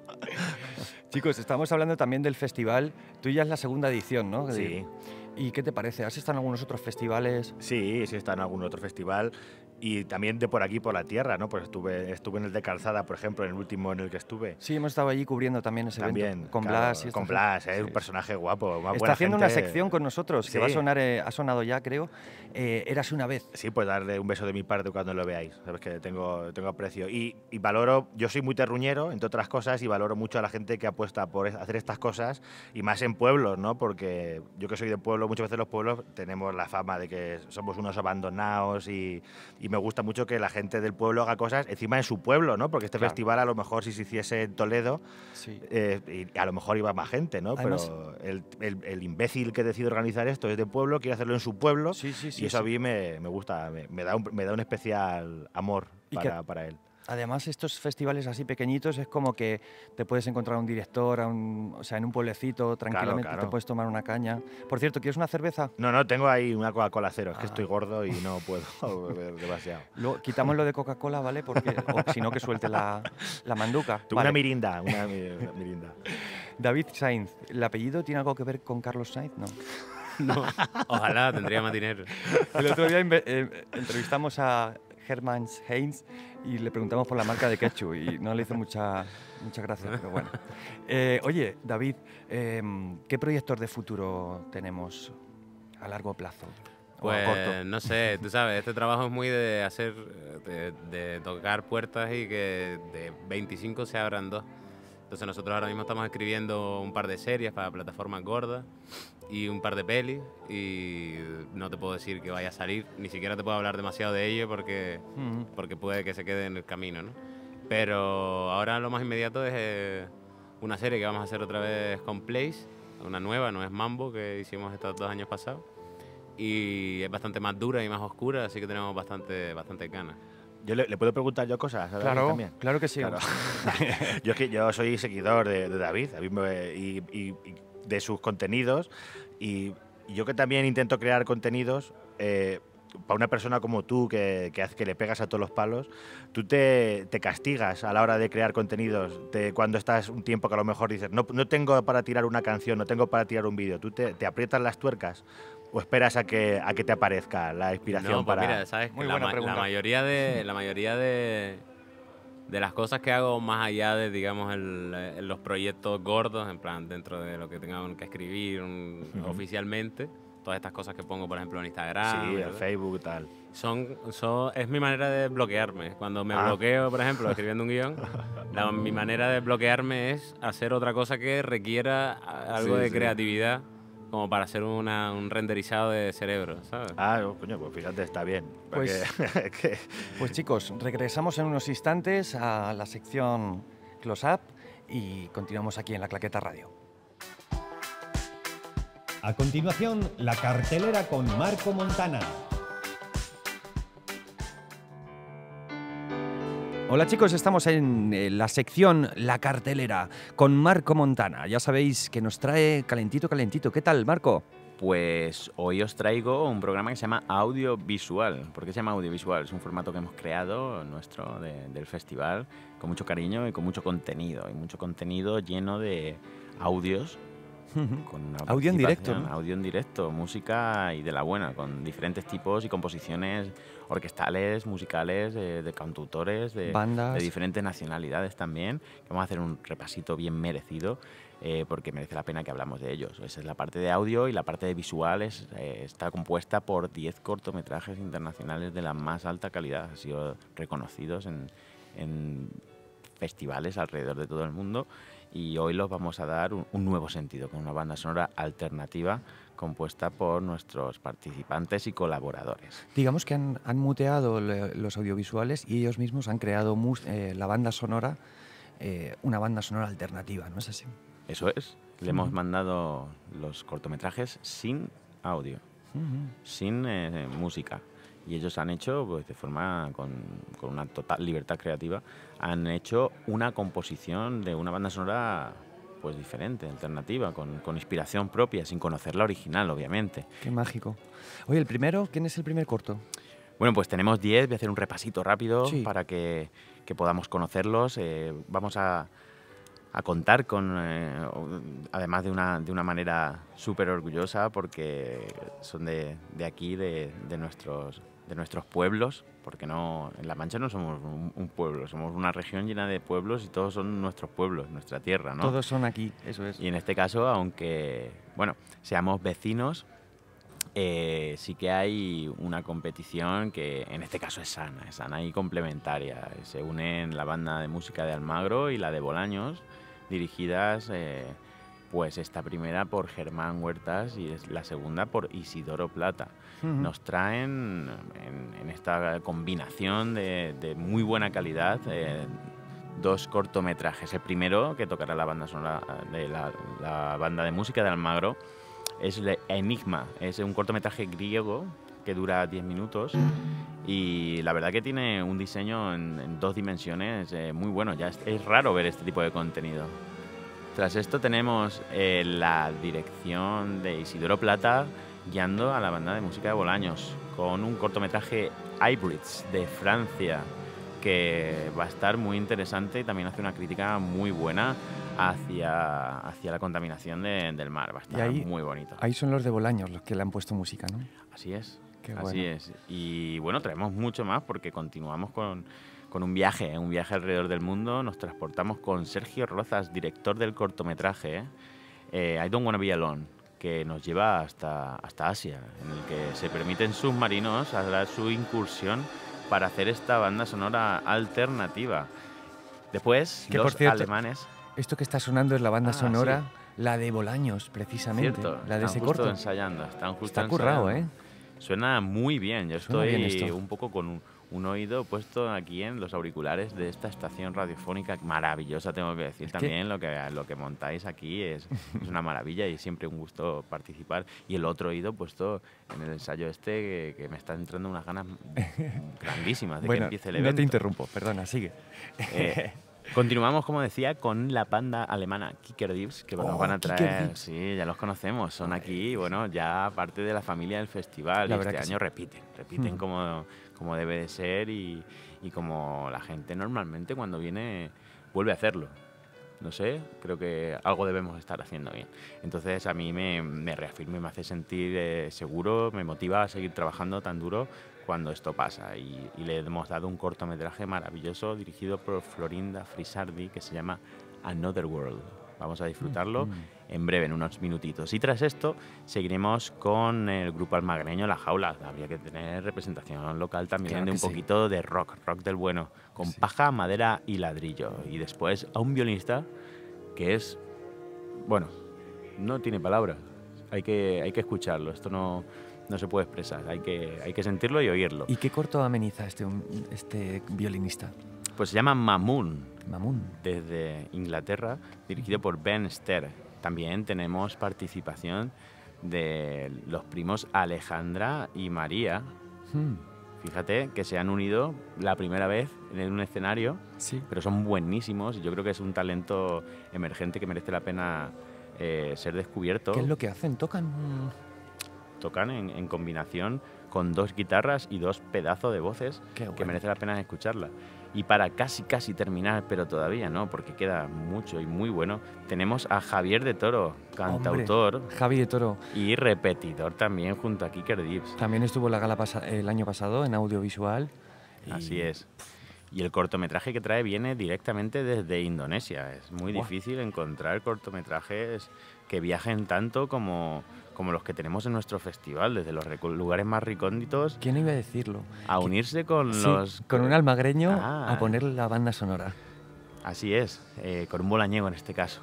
[SPEAKER 2] Chicos, estamos hablando también del festival. Tú ya es la segunda edición, ¿no?
[SPEAKER 7] Sí.
[SPEAKER 2] ¿Y qué te parece? ¿Has estado en algunos otros festivales?
[SPEAKER 7] Sí, sí está en algún otro festival y también de por aquí, por la tierra, ¿no? Pues estuve, estuve en el de Calzada, por ejemplo, en el último en el que estuve.
[SPEAKER 2] Sí, hemos estado allí cubriendo también ese
[SPEAKER 7] También,
[SPEAKER 2] evento. Con
[SPEAKER 7] claro,
[SPEAKER 2] Blas. Y esta
[SPEAKER 7] con
[SPEAKER 2] gente.
[SPEAKER 7] Blas, ¿eh?
[SPEAKER 2] Sí.
[SPEAKER 7] Un personaje guapo. Una
[SPEAKER 2] Está
[SPEAKER 7] buena
[SPEAKER 2] haciendo una
[SPEAKER 7] gente.
[SPEAKER 2] sección con nosotros, que va a
[SPEAKER 7] Sí.
[SPEAKER 2] sonar, eh, ha sonado ya, creo. Eh, Érase una vez.
[SPEAKER 7] Sí, pues darle un beso de mi parte cuando lo veáis. Sabes que tengo, tengo aprecio. Y, y valoro, yo soy muy terruñero, entre otras cosas, y valoro mucho a la gente que apuesta por es- hacer estas cosas, y más en pueblos, ¿no? Porque yo que soy de pueblo, muchas veces los pueblos tenemos la fama de que somos unos abandonados y, y me gusta mucho que la gente del pueblo haga cosas encima en su pueblo, ¿no? Porque este
[SPEAKER 2] Claro.
[SPEAKER 7] festival a lo mejor si se hiciese en Toledo,
[SPEAKER 2] Sí.
[SPEAKER 7] eh, y a lo mejor iba más gente, ¿no?
[SPEAKER 2] Además-
[SPEAKER 7] Pero el, el- el imbécil que decide organizar esto es de pueblo, quiere hacerlo en su pueblo,
[SPEAKER 2] Sí, sí, sí,
[SPEAKER 7] y eso
[SPEAKER 2] sí.
[SPEAKER 7] a mí me, me gusta, me, me da un, me da un especial amor
[SPEAKER 2] Y que-
[SPEAKER 7] para, para él.
[SPEAKER 2] Además, estos festivales así pequeñitos es como que te puedes encontrar a un director, a un, o sea, en un pueblecito, tranquilamente
[SPEAKER 7] claro.
[SPEAKER 2] te puedes tomar una caña. Por cierto, ¿quieres una cerveza?
[SPEAKER 7] No, no, tengo ahí una Coca-Cola cero, es que
[SPEAKER 2] Ah.
[SPEAKER 7] estoy gordo y no puedo beber demasiado.
[SPEAKER 2] Luego, quitamos lo de Coca-Cola, ¿vale? Porque, o si no, que suelte la, la manduca.
[SPEAKER 7] Tú,
[SPEAKER 2] Vale.
[SPEAKER 7] Una mirinda, una, mi- una mirinda.
[SPEAKER 2] David Sainz, ¿el apellido tiene algo que ver con Carlos Sainz? No.
[SPEAKER 5] No, ojalá, tendría más dinero.
[SPEAKER 2] El otro día inve- eh, entrevistamos a Hermann Heinz y le preguntamos por la marca de ketchup y no le hizo mucha, mucha gracia, pero bueno. Eh, oye, David, eh, ¿qué proyectos de futuro tenemos a largo plazo? O a
[SPEAKER 5] Pues
[SPEAKER 2] corto.
[SPEAKER 5] no sé, tú sabes, este trabajo es muy de hacer, de, de tocar puertas y que de veinticinco se abran dos. Entonces nosotros ahora mismo estamos escribiendo un par de series para plataformas gordas y un par de pelis y no te puedo decir que vaya a salir, ni siquiera te puedo hablar demasiado de ello porque,
[SPEAKER 2] Mm.
[SPEAKER 5] porque puede que se quede en el camino, ¿no? Pero ahora lo más inmediato es eh, una serie que vamos a hacer otra vez con Place, una nueva, no es Mambo, que hicimos estos dos años pasados. Y es bastante más dura y más oscura, así que tenemos bastante, bastante ganas.
[SPEAKER 7] Yo le, le puedo preguntar yo cosas a David
[SPEAKER 2] Claro,
[SPEAKER 7] también.
[SPEAKER 2] claro que sí.
[SPEAKER 7] Claro. yo es que yo soy seguidor de, de David, David me- y, y- y de sus contenidos y, y yo que también intento crear contenidos eh, para una persona como tú que, que, hace- que le pegas a todos los palos, tú te, te castigas a la hora de crear contenidos, de cuando estás un tiempo que a lo mejor dices, no, no tengo para tirar una canción, no tengo para tirar un vídeo, tú te, te aprietas las tuercas o esperas a que, a que te aparezca la inspiración
[SPEAKER 5] No, pues
[SPEAKER 7] para...
[SPEAKER 5] mira, sabes que
[SPEAKER 2] Muy
[SPEAKER 5] la,
[SPEAKER 2] buena
[SPEAKER 5] ma- la
[SPEAKER 2] pregunta.
[SPEAKER 5] mayoría de la mayoría de, de las cosas que hago más allá de digamos el- el- los proyectos gordos, en plan dentro de lo que tengan que escribir un-
[SPEAKER 7] Ujú.
[SPEAKER 5] oficialmente, todas estas cosas que pongo por ejemplo en Instagram,
[SPEAKER 7] Sí, en
[SPEAKER 5] ¿verdad?
[SPEAKER 7] Facebook y tal.
[SPEAKER 5] son, son es mi manera de bloquearme. Cuando me
[SPEAKER 7] Ah.
[SPEAKER 5] bloqueo, por ejemplo, escribiendo un guión, la- mi manera de bloquearme es hacer otra cosa que requiera a- algo
[SPEAKER 7] Sí,
[SPEAKER 5] de
[SPEAKER 7] sí.
[SPEAKER 5] creatividad como para hacer una, un renderizado de cerebro, ¿sabes?
[SPEAKER 7] Ah, oh, coño, pues fíjate, está bien.
[SPEAKER 2] Pues-
[SPEAKER 7] Porque- que-
[SPEAKER 2] Pues chicos, regresamos en unos instantes a la sección Close Up y continuamos aquí en la Claqueta Radio.
[SPEAKER 1] A continuación, la cartelera con Marco Montana.
[SPEAKER 2] Hola chicos, estamos en eh, la sección La Cartelera con Marco Montana. Ya sabéis que nos trae calentito, calentito. ¿Qué tal, Marco?
[SPEAKER 3] Pues hoy os traigo un programa que se llama Audiovisual. ¿Por qué se llama Audiovisual? Es un formato que hemos creado nuestro de, del festival con mucho cariño y con mucho contenido. Y mucho contenido lleno de audios. Con una
[SPEAKER 2] audio en directo, ¿no?
[SPEAKER 3] Audio en directo, música y de la buena, con diferentes tipos y composiciones orquestales, musicales, de, de cantautores, de,
[SPEAKER 2] bandas,
[SPEAKER 3] de diferentes nacionalidades también. Vamos a hacer un repasito bien merecido. Eh, porque merece la pena que hablamos de ellos. Esa es la parte de audio, y la parte de visuales eh, está compuesta por diez cortometrajes internacionales de la más alta calidad. Han sido reconocidos en, en festivales alrededor de todo el mundo, y hoy los vamos a dar un, un nuevo sentido, con una banda sonora alternativa compuesta por nuestros participantes y colaboradores.
[SPEAKER 2] Digamos que han, han muteado le, los audiovisuales y ellos mismos han creado mus, eh, la banda sonora, eh, una banda sonora alternativa, ¿no es así?
[SPEAKER 3] Eso es. Le uh-huh. hemos mandado los cortometrajes sin audio, uh-huh. sin eh, música. Y ellos han hecho, pues, de forma, con, con una total libertad creativa, han hecho una composición de una banda sonora, pues, diferente, alternativa, con, con inspiración propia, sin conocer la original, obviamente.
[SPEAKER 2] Qué mágico. Oye, el primero, ¿quién es el primer corto?
[SPEAKER 3] Bueno, pues tenemos diez, voy a hacer un repasito rápido
[SPEAKER 2] sí.
[SPEAKER 3] para que, que podamos conocerlos. Eh, vamos a... a contar con, eh, además de una, de una manera súper orgullosa, porque son de, de aquí, de, de, nuestros, de nuestros pueblos, porque no, en La Mancha no somos un, un pueblo, somos una región llena de pueblos y todos son nuestros pueblos, nuestra tierra, ¿no?
[SPEAKER 2] Todos son aquí, eso es.
[SPEAKER 3] Y en este caso, aunque, bueno, seamos vecinos, eh, sí que hay una competición que en este caso es sana, es sana y complementaria. Se unen la banda de música de Almagro y la de Bolaños, dirigidas, eh, pues esta primera por Germán Huertas y la segunda por Isidoro Plata. Uh-huh. Nos traen en, en esta combinación de, de muy buena calidad eh, dos cortometrajes. El primero, que tocará la banda sonora de la, la banda de música de Almagro, es Enigma. Es un cortometraje griego que dura diez minutos y la verdad que tiene un diseño en, en dos dimensiones eh, muy bueno. Ya es, es raro ver este tipo de contenido. Tras esto tenemos eh, la dirección de Isidoro Plata guiando a la banda de música de Bolaños con un cortometraje Hybrids de Francia que va a estar muy interesante y también hace una crítica muy buena hacia, hacia la contaminación de, del mar. Va a estar ahí, muy bonito.
[SPEAKER 2] Ahí son los de Bolaños los que le han puesto música, ¿no?
[SPEAKER 3] Así es.
[SPEAKER 2] Qué
[SPEAKER 3] Así
[SPEAKER 2] bueno.
[SPEAKER 3] es. Y bueno, traemos mucho más porque continuamos con, con un viaje, un viaje alrededor del mundo. Nos transportamos con Sergio Rozas, director del cortometraje eh, I Don't Wanna Be Alone, que nos lleva hasta, hasta Asia, en el que se permiten submarinos a dar su incursión para hacer esta banda sonora alternativa. Después,
[SPEAKER 2] que,
[SPEAKER 3] los
[SPEAKER 2] por cierto,
[SPEAKER 3] alemanes...
[SPEAKER 2] Esto que está sonando es la banda
[SPEAKER 3] ah,
[SPEAKER 2] sonora,
[SPEAKER 3] sí.
[SPEAKER 2] la de Bolaños, precisamente.
[SPEAKER 3] Cierto,
[SPEAKER 2] la de
[SPEAKER 3] están
[SPEAKER 2] ese
[SPEAKER 3] justo
[SPEAKER 2] corto.
[SPEAKER 3] ensayando, están justo
[SPEAKER 2] está currado, ¿eh?
[SPEAKER 3] Suena muy bien. Yo
[SPEAKER 2] Suena
[SPEAKER 3] estoy
[SPEAKER 2] bien
[SPEAKER 3] un poco con un, un oído puesto aquí en los auriculares de esta estación radiofónica maravillosa, tengo que decir.
[SPEAKER 2] Es
[SPEAKER 3] también
[SPEAKER 2] que...
[SPEAKER 3] lo que lo que montáis aquí es, es una maravilla y siempre un gusto participar. Y el otro oído puesto en el ensayo este que, que me están entrando unas ganas grandísimas de
[SPEAKER 2] bueno,
[SPEAKER 3] que empiece el evento.
[SPEAKER 2] No te interrumpo, perdona, sigue.
[SPEAKER 3] Eh, Continuamos, como decía, con la banda alemana Kickerdivs, que oh, nos van a traer. Sí, ya los conocemos, son aquí, bueno, ya parte de la familia del festival.
[SPEAKER 2] La
[SPEAKER 3] y este año
[SPEAKER 2] sí.
[SPEAKER 3] repiten, repiten hmm. como, como debe de ser y, y como la gente normalmente cuando viene vuelve a hacerlo. No sé, creo que algo debemos estar haciendo bien. Entonces a mí me, me reafirma y me hace sentir eh, seguro, me motiva a seguir trabajando tan duro cuando esto pasa. Y, y le hemos dado un cortometraje maravilloso dirigido por Florinda Frisardi que se llama Another World. Vamos a disfrutarlo mm-hmm. en breve, en unos minutitos. Y tras esto seguiremos con el grupo almagreño La Jaula. Habría que tener representación local también claro de un sí. poquito de rock, rock del bueno, con sí. paja, madera y ladrillo. Y después a un violinista que es, bueno, no tiene palabras. Hay que, hay que escucharlo. Esto no, no se puede expresar. Hay que, hay que sentirlo y oírlo.
[SPEAKER 2] ¿Y qué corto ameniza este, este violinista?
[SPEAKER 3] Pues se llama Mamoon.
[SPEAKER 2] Mamoon.
[SPEAKER 3] Desde Inglaterra, dirigido por Ben Ster. También tenemos participación de los primos Alejandra y María. Hmm. Fíjate que se han unido la primera vez en un escenario,
[SPEAKER 2] sí.
[SPEAKER 3] pero son buenísimos y yo creo que es un talento emergente que merece la pena eh, ser descubierto.
[SPEAKER 2] ¿Qué es lo que hacen? ¿Tocan?
[SPEAKER 3] tocan en, en combinación con dos guitarras y dos pedazos de voces
[SPEAKER 2] Qué
[SPEAKER 3] que
[SPEAKER 2] bueno.
[SPEAKER 3] merece la pena escucharla. Y para casi, casi terminar, pero todavía no, porque queda mucho y muy bueno, tenemos a Javier de Toro, cantautor
[SPEAKER 2] Hombre, Javi de Toro.
[SPEAKER 3] y repetidor también junto a Kicker Dips.
[SPEAKER 2] También estuvo en la gala pasa- el año pasado en audiovisual. y-
[SPEAKER 3] Así es. Y el cortometraje que trae viene directamente desde Indonesia. Es muy
[SPEAKER 2] Buah.
[SPEAKER 3] difícil encontrar cortometrajes que viajen tanto como, como los que tenemos en nuestro festival, desde los recu- lugares más recónditos
[SPEAKER 2] ¿Quién iba a decirlo?
[SPEAKER 3] a
[SPEAKER 2] Que-
[SPEAKER 3] unirse con
[SPEAKER 2] Sí,
[SPEAKER 3] los...
[SPEAKER 2] con un almagreño
[SPEAKER 3] Ah.
[SPEAKER 2] a poner la banda sonora.
[SPEAKER 3] Así es, eh, con un bolañego en este caso.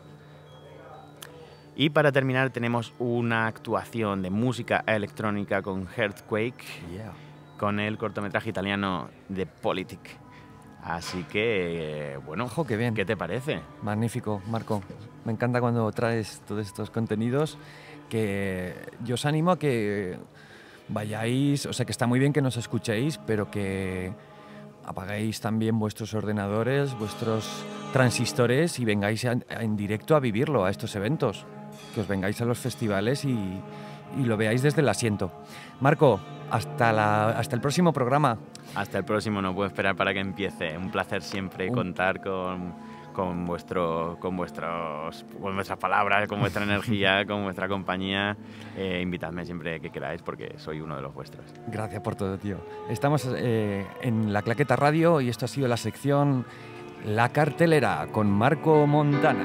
[SPEAKER 3] Y para terminar tenemos una actuación de música electrónica con Earthquake,
[SPEAKER 2] Yeah.
[SPEAKER 3] con el cortometraje italiano The Politic. Así que, eh, bueno,
[SPEAKER 2] Ojo, qué bien.
[SPEAKER 3] ¿qué te parece?
[SPEAKER 2] Magnífico, Marco. Me encanta cuando traes todos estos contenidos, que yo os animo a que vayáis, o sea, que está muy bien que nos escuchéis, pero que apagáis también vuestros ordenadores, vuestros transistores y vengáis a- a- en directo a vivirlo, a estos eventos. Que os vengáis a los festivales y, y lo veáis desde el asiento. Marco, hasta, la, hasta el próximo programa.
[SPEAKER 3] Hasta el próximo, no puedo esperar para que empiece. Un placer siempre
[SPEAKER 2] Un-
[SPEAKER 3] contar con, con, vuestro, con, vuestros, con vuestras palabras, con vuestra energía, con vuestra compañía. Eh, invitadme siempre que queráis porque soy uno de los vuestros.
[SPEAKER 2] Gracias por todo, tío. Estamos eh, en La Claqueta Radio y esto ha sido la sección La Cartelera con Marco Montana.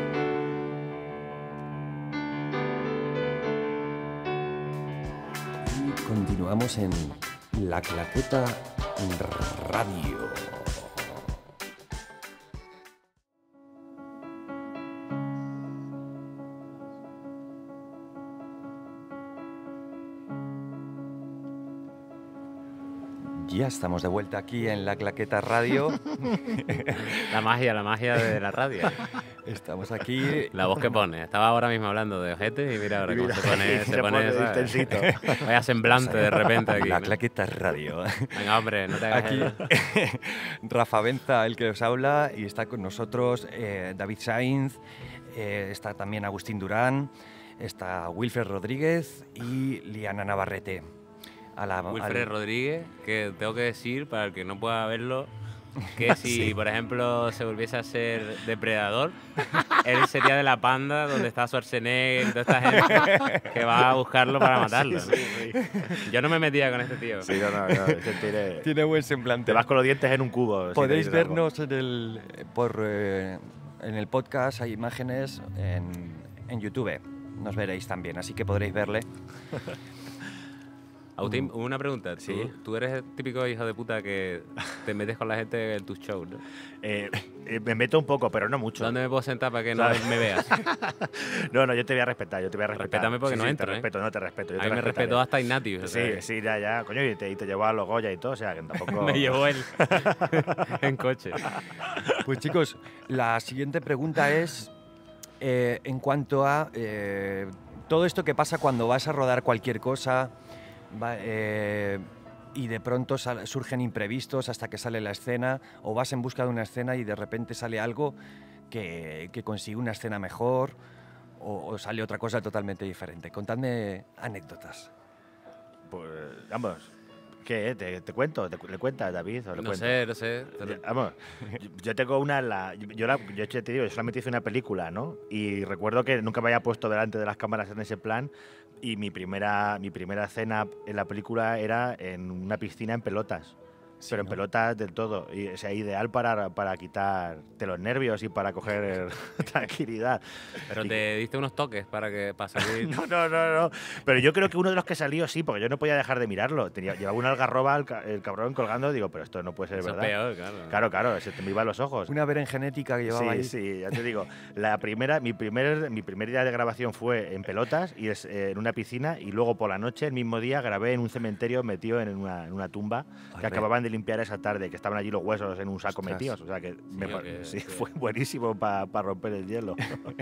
[SPEAKER 2] Y continuamos en La Claqueta Radio. Ya estamos de vuelta aquí en La Claqueta Radio.
[SPEAKER 5] La magia, la magia de la radio.
[SPEAKER 2] Estamos aquí.
[SPEAKER 5] La voz que pone. Estaba ahora mismo hablando de ojete y mira ahora cómo se pone, se
[SPEAKER 7] Se
[SPEAKER 5] pone,
[SPEAKER 7] pone
[SPEAKER 5] ¿sabes?
[SPEAKER 7] intensito.
[SPEAKER 5] Vaya semblante de repente aquí.
[SPEAKER 2] La
[SPEAKER 5] ¿no?
[SPEAKER 2] Claqueta Radio.
[SPEAKER 5] Venga, hombre, no te hagas
[SPEAKER 2] Aquí
[SPEAKER 5] eso.
[SPEAKER 2] Rafa Benza, el que os habla, y está con nosotros eh, David Sainz, eh, está también Agustín Durán, está Wilfred Rodríguez y Liana Navarrete. A la,
[SPEAKER 5] Wilfred
[SPEAKER 2] al-
[SPEAKER 5] Rodríguez, que tengo que decir, para el que no pueda verlo, que si, por ejemplo, se volviese a ser depredador, él sería de la panda donde está Schwarzenegger y toda esta gente que va a buscarlo para matarlo.
[SPEAKER 7] Sí,
[SPEAKER 5] ¿no?
[SPEAKER 7] sí, sí.
[SPEAKER 5] Yo no me metía con este tío.
[SPEAKER 7] Sí, no, no, no, ese tiene-
[SPEAKER 2] Tiene buen semblante.
[SPEAKER 7] Te vas con los dientes en un cubo. si te
[SPEAKER 2] Podéis
[SPEAKER 7] dices algo.
[SPEAKER 2] vernos en el, por, eh, en el podcast, hay imágenes en, en YouTube. Nos veréis también, así que podréis verle.
[SPEAKER 5] Agustín, una pregunta. ¿Tú,
[SPEAKER 7] Sí.
[SPEAKER 5] tú eres el típico hijo de puta que te metes con la gente en tus shows, ¿no?
[SPEAKER 7] Eh, eh, me meto un poco, pero no mucho.
[SPEAKER 5] ¿Dónde me puedo sentar para que no
[SPEAKER 7] ¿Sabes?
[SPEAKER 5] me veas?
[SPEAKER 7] No, no, yo te voy a respetar, yo te voy a respetar.
[SPEAKER 5] Respétame porque
[SPEAKER 7] Sí,
[SPEAKER 5] no
[SPEAKER 7] sí,
[SPEAKER 5] entro,
[SPEAKER 7] te
[SPEAKER 5] ¿eh?
[SPEAKER 7] respeto, no te respeto. Yo
[SPEAKER 5] A
[SPEAKER 7] te
[SPEAKER 5] mí me
[SPEAKER 7] respetaré.
[SPEAKER 5] respetó hasta Ignatius. o
[SPEAKER 7] Sí,
[SPEAKER 5] sea,
[SPEAKER 7] sí, ya, ya. Coño, y te, y te llevó a los Goya y todo, o sea, que tampoco...
[SPEAKER 5] Me llevó él en coche.
[SPEAKER 2] Pues chicos, la siguiente pregunta es eh, en cuanto a eh, todo esto que pasa cuando vas a rodar cualquier cosa va- eh, y de pronto sal- surgen imprevistos hasta que sale la escena, o vas en busca de una escena y de repente sale algo que, que consigue una escena mejor, o, o sale otra cosa totalmente diferente. Contadme anécdotas.
[SPEAKER 7] Pues, vamos, ¿qué? ¿Te, te cuento? ¿Te, ¿Le cuentas, David? ¿O le
[SPEAKER 5] No
[SPEAKER 7] cuento?
[SPEAKER 5] sé, no sé. pero-
[SPEAKER 7] Ya, Vamos, yo, yo tengo una, en la, yo, la, yo te digo, yo solamente hice una película, ¿no? Y recuerdo que nunca me había puesto delante de las cámaras en ese plan y mi primera, mi primera escena en la película era en una piscina en pelotas. Pero en
[SPEAKER 2] ¿no?
[SPEAKER 7] pelotas del todo. Y, o sea, ideal para, para quitarte los nervios y para coger tranquilidad.
[SPEAKER 5] Pero
[SPEAKER 7] Y-
[SPEAKER 5] te diste unos toques para que para salir.
[SPEAKER 7] No, no, no, no. Pero yo creo que uno de los que salió sí, porque yo no podía dejar de mirarlo. Tenía, llevaba una algarroba el, ca- el cabrón colgando. Digo, pero esto no puede ser
[SPEAKER 5] Eso es
[SPEAKER 7] verdad.
[SPEAKER 5] peor, claro.
[SPEAKER 7] Claro, claro, se te me iban los ojos.
[SPEAKER 2] Una berenjenética que llevaba
[SPEAKER 7] Sí,
[SPEAKER 2] ahí.
[SPEAKER 7] sí, ya te digo. La primera, mi, primer, mi primer día de grabación fue en pelotas y es, eh, en una piscina. Y luego por la noche, el mismo día, grabé en un cementerio metido en una, en una tumba que
[SPEAKER 2] Arre.
[SPEAKER 7] acababan de limpiar esa tarde, que estaban allí los huesos en un saco
[SPEAKER 2] Ostras.
[SPEAKER 7] metidos. O sea que, me
[SPEAKER 5] o
[SPEAKER 7] pa-
[SPEAKER 5] que-
[SPEAKER 7] sí,
[SPEAKER 5] que-
[SPEAKER 7] fue buenísimo para romper el hielo.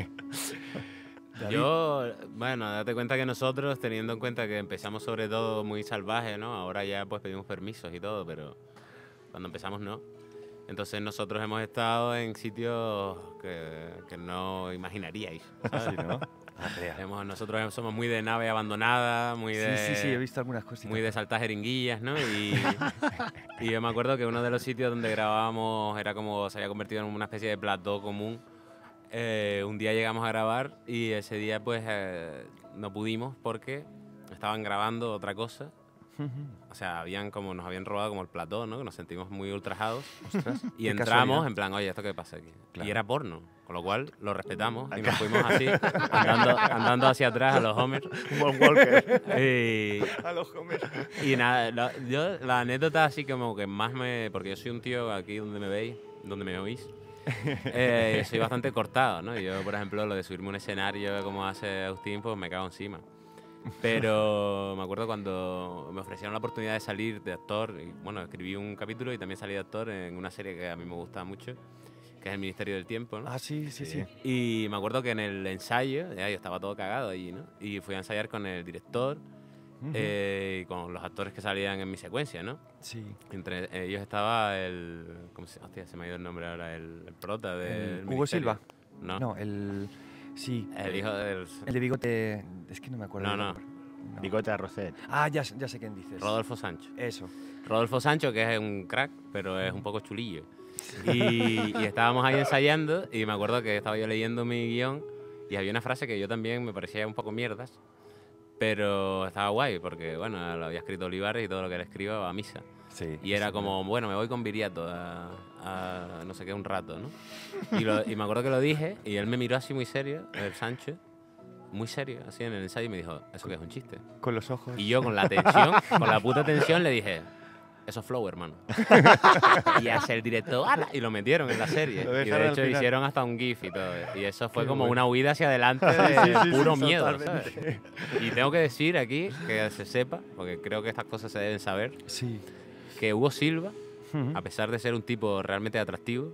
[SPEAKER 5] Yo, bueno, date cuenta que nosotros, teniendo en cuenta que empezamos sobre todo muy salvaje, ¿no? Ahora ya pues pedimos permisos y todo, pero cuando empezamos no. Entonces nosotros hemos estado en sitios que, que no imaginaríais, ¿sabes?
[SPEAKER 2] Sí, ¿no? Arrea.
[SPEAKER 5] Hemos- nosotros somos muy de nave abandonada, muy de...
[SPEAKER 2] Sí, sí, sí, he visto algunas cosas.
[SPEAKER 5] Muy de saltar jeringuillas, ¿no? Y, y yo me acuerdo que uno de los sitios donde grabábamos era como, se había convertido en una especie de plató común. Eh, un día llegamos a grabar y ese día pues eh, no pudimos porque estaban grabando otra cosa. O sea, habían como, nos habían robado como el plató, ¿no? Que nos sentimos muy ultrajados.
[SPEAKER 2] Ostras,
[SPEAKER 5] Y
[SPEAKER 2] qué
[SPEAKER 5] entramos
[SPEAKER 2] casualidad.
[SPEAKER 5] en plan, oye, ¿esto qué pasa aquí?
[SPEAKER 2] Claro.
[SPEAKER 5] Y era porno, con lo cual lo respetamos y nos fuimos así, andando, andando hacia atrás a los Homer.
[SPEAKER 7] Paul Walker.
[SPEAKER 5] Y,
[SPEAKER 2] A los Homer.
[SPEAKER 5] y nada, la, yo la anécdota así como que más me... Porque yo soy un tío aquí donde me veis, donde me oís. Eh, soy bastante cortado, ¿no? Yo, por ejemplo, lo de subirme a un escenario como hace Agustín, pues me cago encima. Pero me acuerdo cuando me ofrecieron la oportunidad de salir de actor, y bueno, escribí un capítulo y también salí de actor en una serie que a mí me gusta mucho, que es El Ministerio del Tiempo, ¿no?
[SPEAKER 2] Ah, sí, sí, sí.
[SPEAKER 5] Y me acuerdo que en el ensayo, ya yo estaba todo cagado allí, ¿no? Y fui a ensayar con el director,
[SPEAKER 2] Ujú.
[SPEAKER 5] eh, y con los actores que salían en mi secuencia, ¿no?
[SPEAKER 2] Sí.
[SPEAKER 5] Entre ellos estaba el... ¿Cómo se, hostia, se me ha ido el nombre ahora, el, el prota del
[SPEAKER 2] El Hugo
[SPEAKER 5] Ministerio.
[SPEAKER 2] Silva.
[SPEAKER 5] No,
[SPEAKER 2] No, el... Sí.
[SPEAKER 5] el hijo del...
[SPEAKER 2] El de bigote... Es que no me acuerdo.
[SPEAKER 5] No,
[SPEAKER 2] del
[SPEAKER 5] no.
[SPEAKER 2] nombre. No.
[SPEAKER 7] Bigote Arrocet.
[SPEAKER 2] Ah, ya, ya sé quién dices.
[SPEAKER 5] Rodolfo Sancho.
[SPEAKER 2] Eso.
[SPEAKER 5] Rodolfo Sancho, que es un crack, pero es un poco chulillo. Y, y estábamos ahí ensayando y me acuerdo que estaba yo leyendo mi guión y había una frase que yo también me parecía un poco mierdas, pero estaba guay porque, bueno, lo había escrito Olivares y todo lo que él escriba va a misa.
[SPEAKER 2] Sí.
[SPEAKER 5] Y era como, bueno, me voy con Viriato a, a no sé qué, un rato, ¿no? Y, lo- y me acuerdo que lo dije y él me miró así muy serio, el Sancho, muy serio, así en el ensayo y me dijo, ¿eso qué es un chiste?
[SPEAKER 2] Con los ojos.
[SPEAKER 5] Y yo con la tensión, con la puta tensión le dije, eso es flow, hermano. Y hace el director, ¡ala! Y lo metieron en la serie.
[SPEAKER 2] Lo
[SPEAKER 5] Y
[SPEAKER 2] dejaron
[SPEAKER 5] de
[SPEAKER 2] al
[SPEAKER 5] hecho
[SPEAKER 2] final.
[SPEAKER 5] hicieron hasta un GIF y todo. Y eso fue
[SPEAKER 2] Qué
[SPEAKER 5] como
[SPEAKER 2] bueno.
[SPEAKER 5] una huida hacia adelante de
[SPEAKER 2] sí, sí,
[SPEAKER 5] puro
[SPEAKER 2] sí,
[SPEAKER 5] miedo,
[SPEAKER 2] totalmente.
[SPEAKER 5] ¿sabes? Y tengo que decir aquí, que se sepa, porque creo que estas cosas se deben saber,
[SPEAKER 2] Sí.
[SPEAKER 5] que Hugo Silva,
[SPEAKER 2] Ujú.
[SPEAKER 5] a pesar de ser un tipo realmente atractivo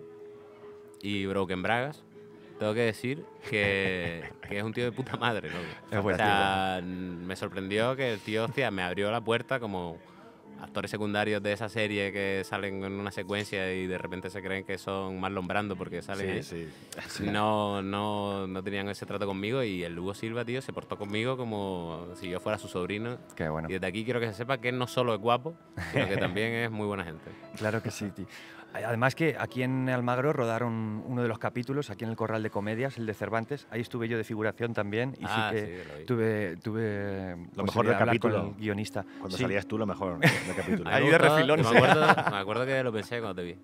[SPEAKER 5] y broken bragas, tengo que decir que, que es un tío de puta madre, loco.
[SPEAKER 2] Es buen
[SPEAKER 5] O sea, me sorprendió que el tío, hostia, me abrió la puerta como actores secundarios de esa serie que salen en una secuencia y de repente se creen que son Marlon Brando porque salen ahí.
[SPEAKER 7] Sí, sí.
[SPEAKER 5] No, no, no tenían ese trato conmigo y el Hugo Silva, tío, se portó conmigo como si yo fuera su sobrino.
[SPEAKER 2] Qué bueno.
[SPEAKER 5] Y desde aquí quiero que se sepa que él no solo es guapo, sino que también es muy buena gente.
[SPEAKER 2] Claro que sí, tío. Además que aquí en Almagro rodaron uno de los capítulos, aquí en el Corral de Comedias, el de Cervantes. Ahí estuve yo de figuración también y
[SPEAKER 5] Ah,
[SPEAKER 2] sí que
[SPEAKER 5] sí, lo vi.
[SPEAKER 2] tuve, tuve
[SPEAKER 7] Lo mejor
[SPEAKER 2] posibilidad
[SPEAKER 7] del
[SPEAKER 2] de hablar con
[SPEAKER 7] capítulo.
[SPEAKER 2] el guionista.
[SPEAKER 7] Cuando
[SPEAKER 2] Sí.
[SPEAKER 7] salías tú, lo mejor del capítulo.
[SPEAKER 2] Ahí
[SPEAKER 5] Me
[SPEAKER 2] de
[SPEAKER 5] gustó,
[SPEAKER 2] refilón.
[SPEAKER 5] Me acuerdo, me acuerdo que lo pensé cuando te vi.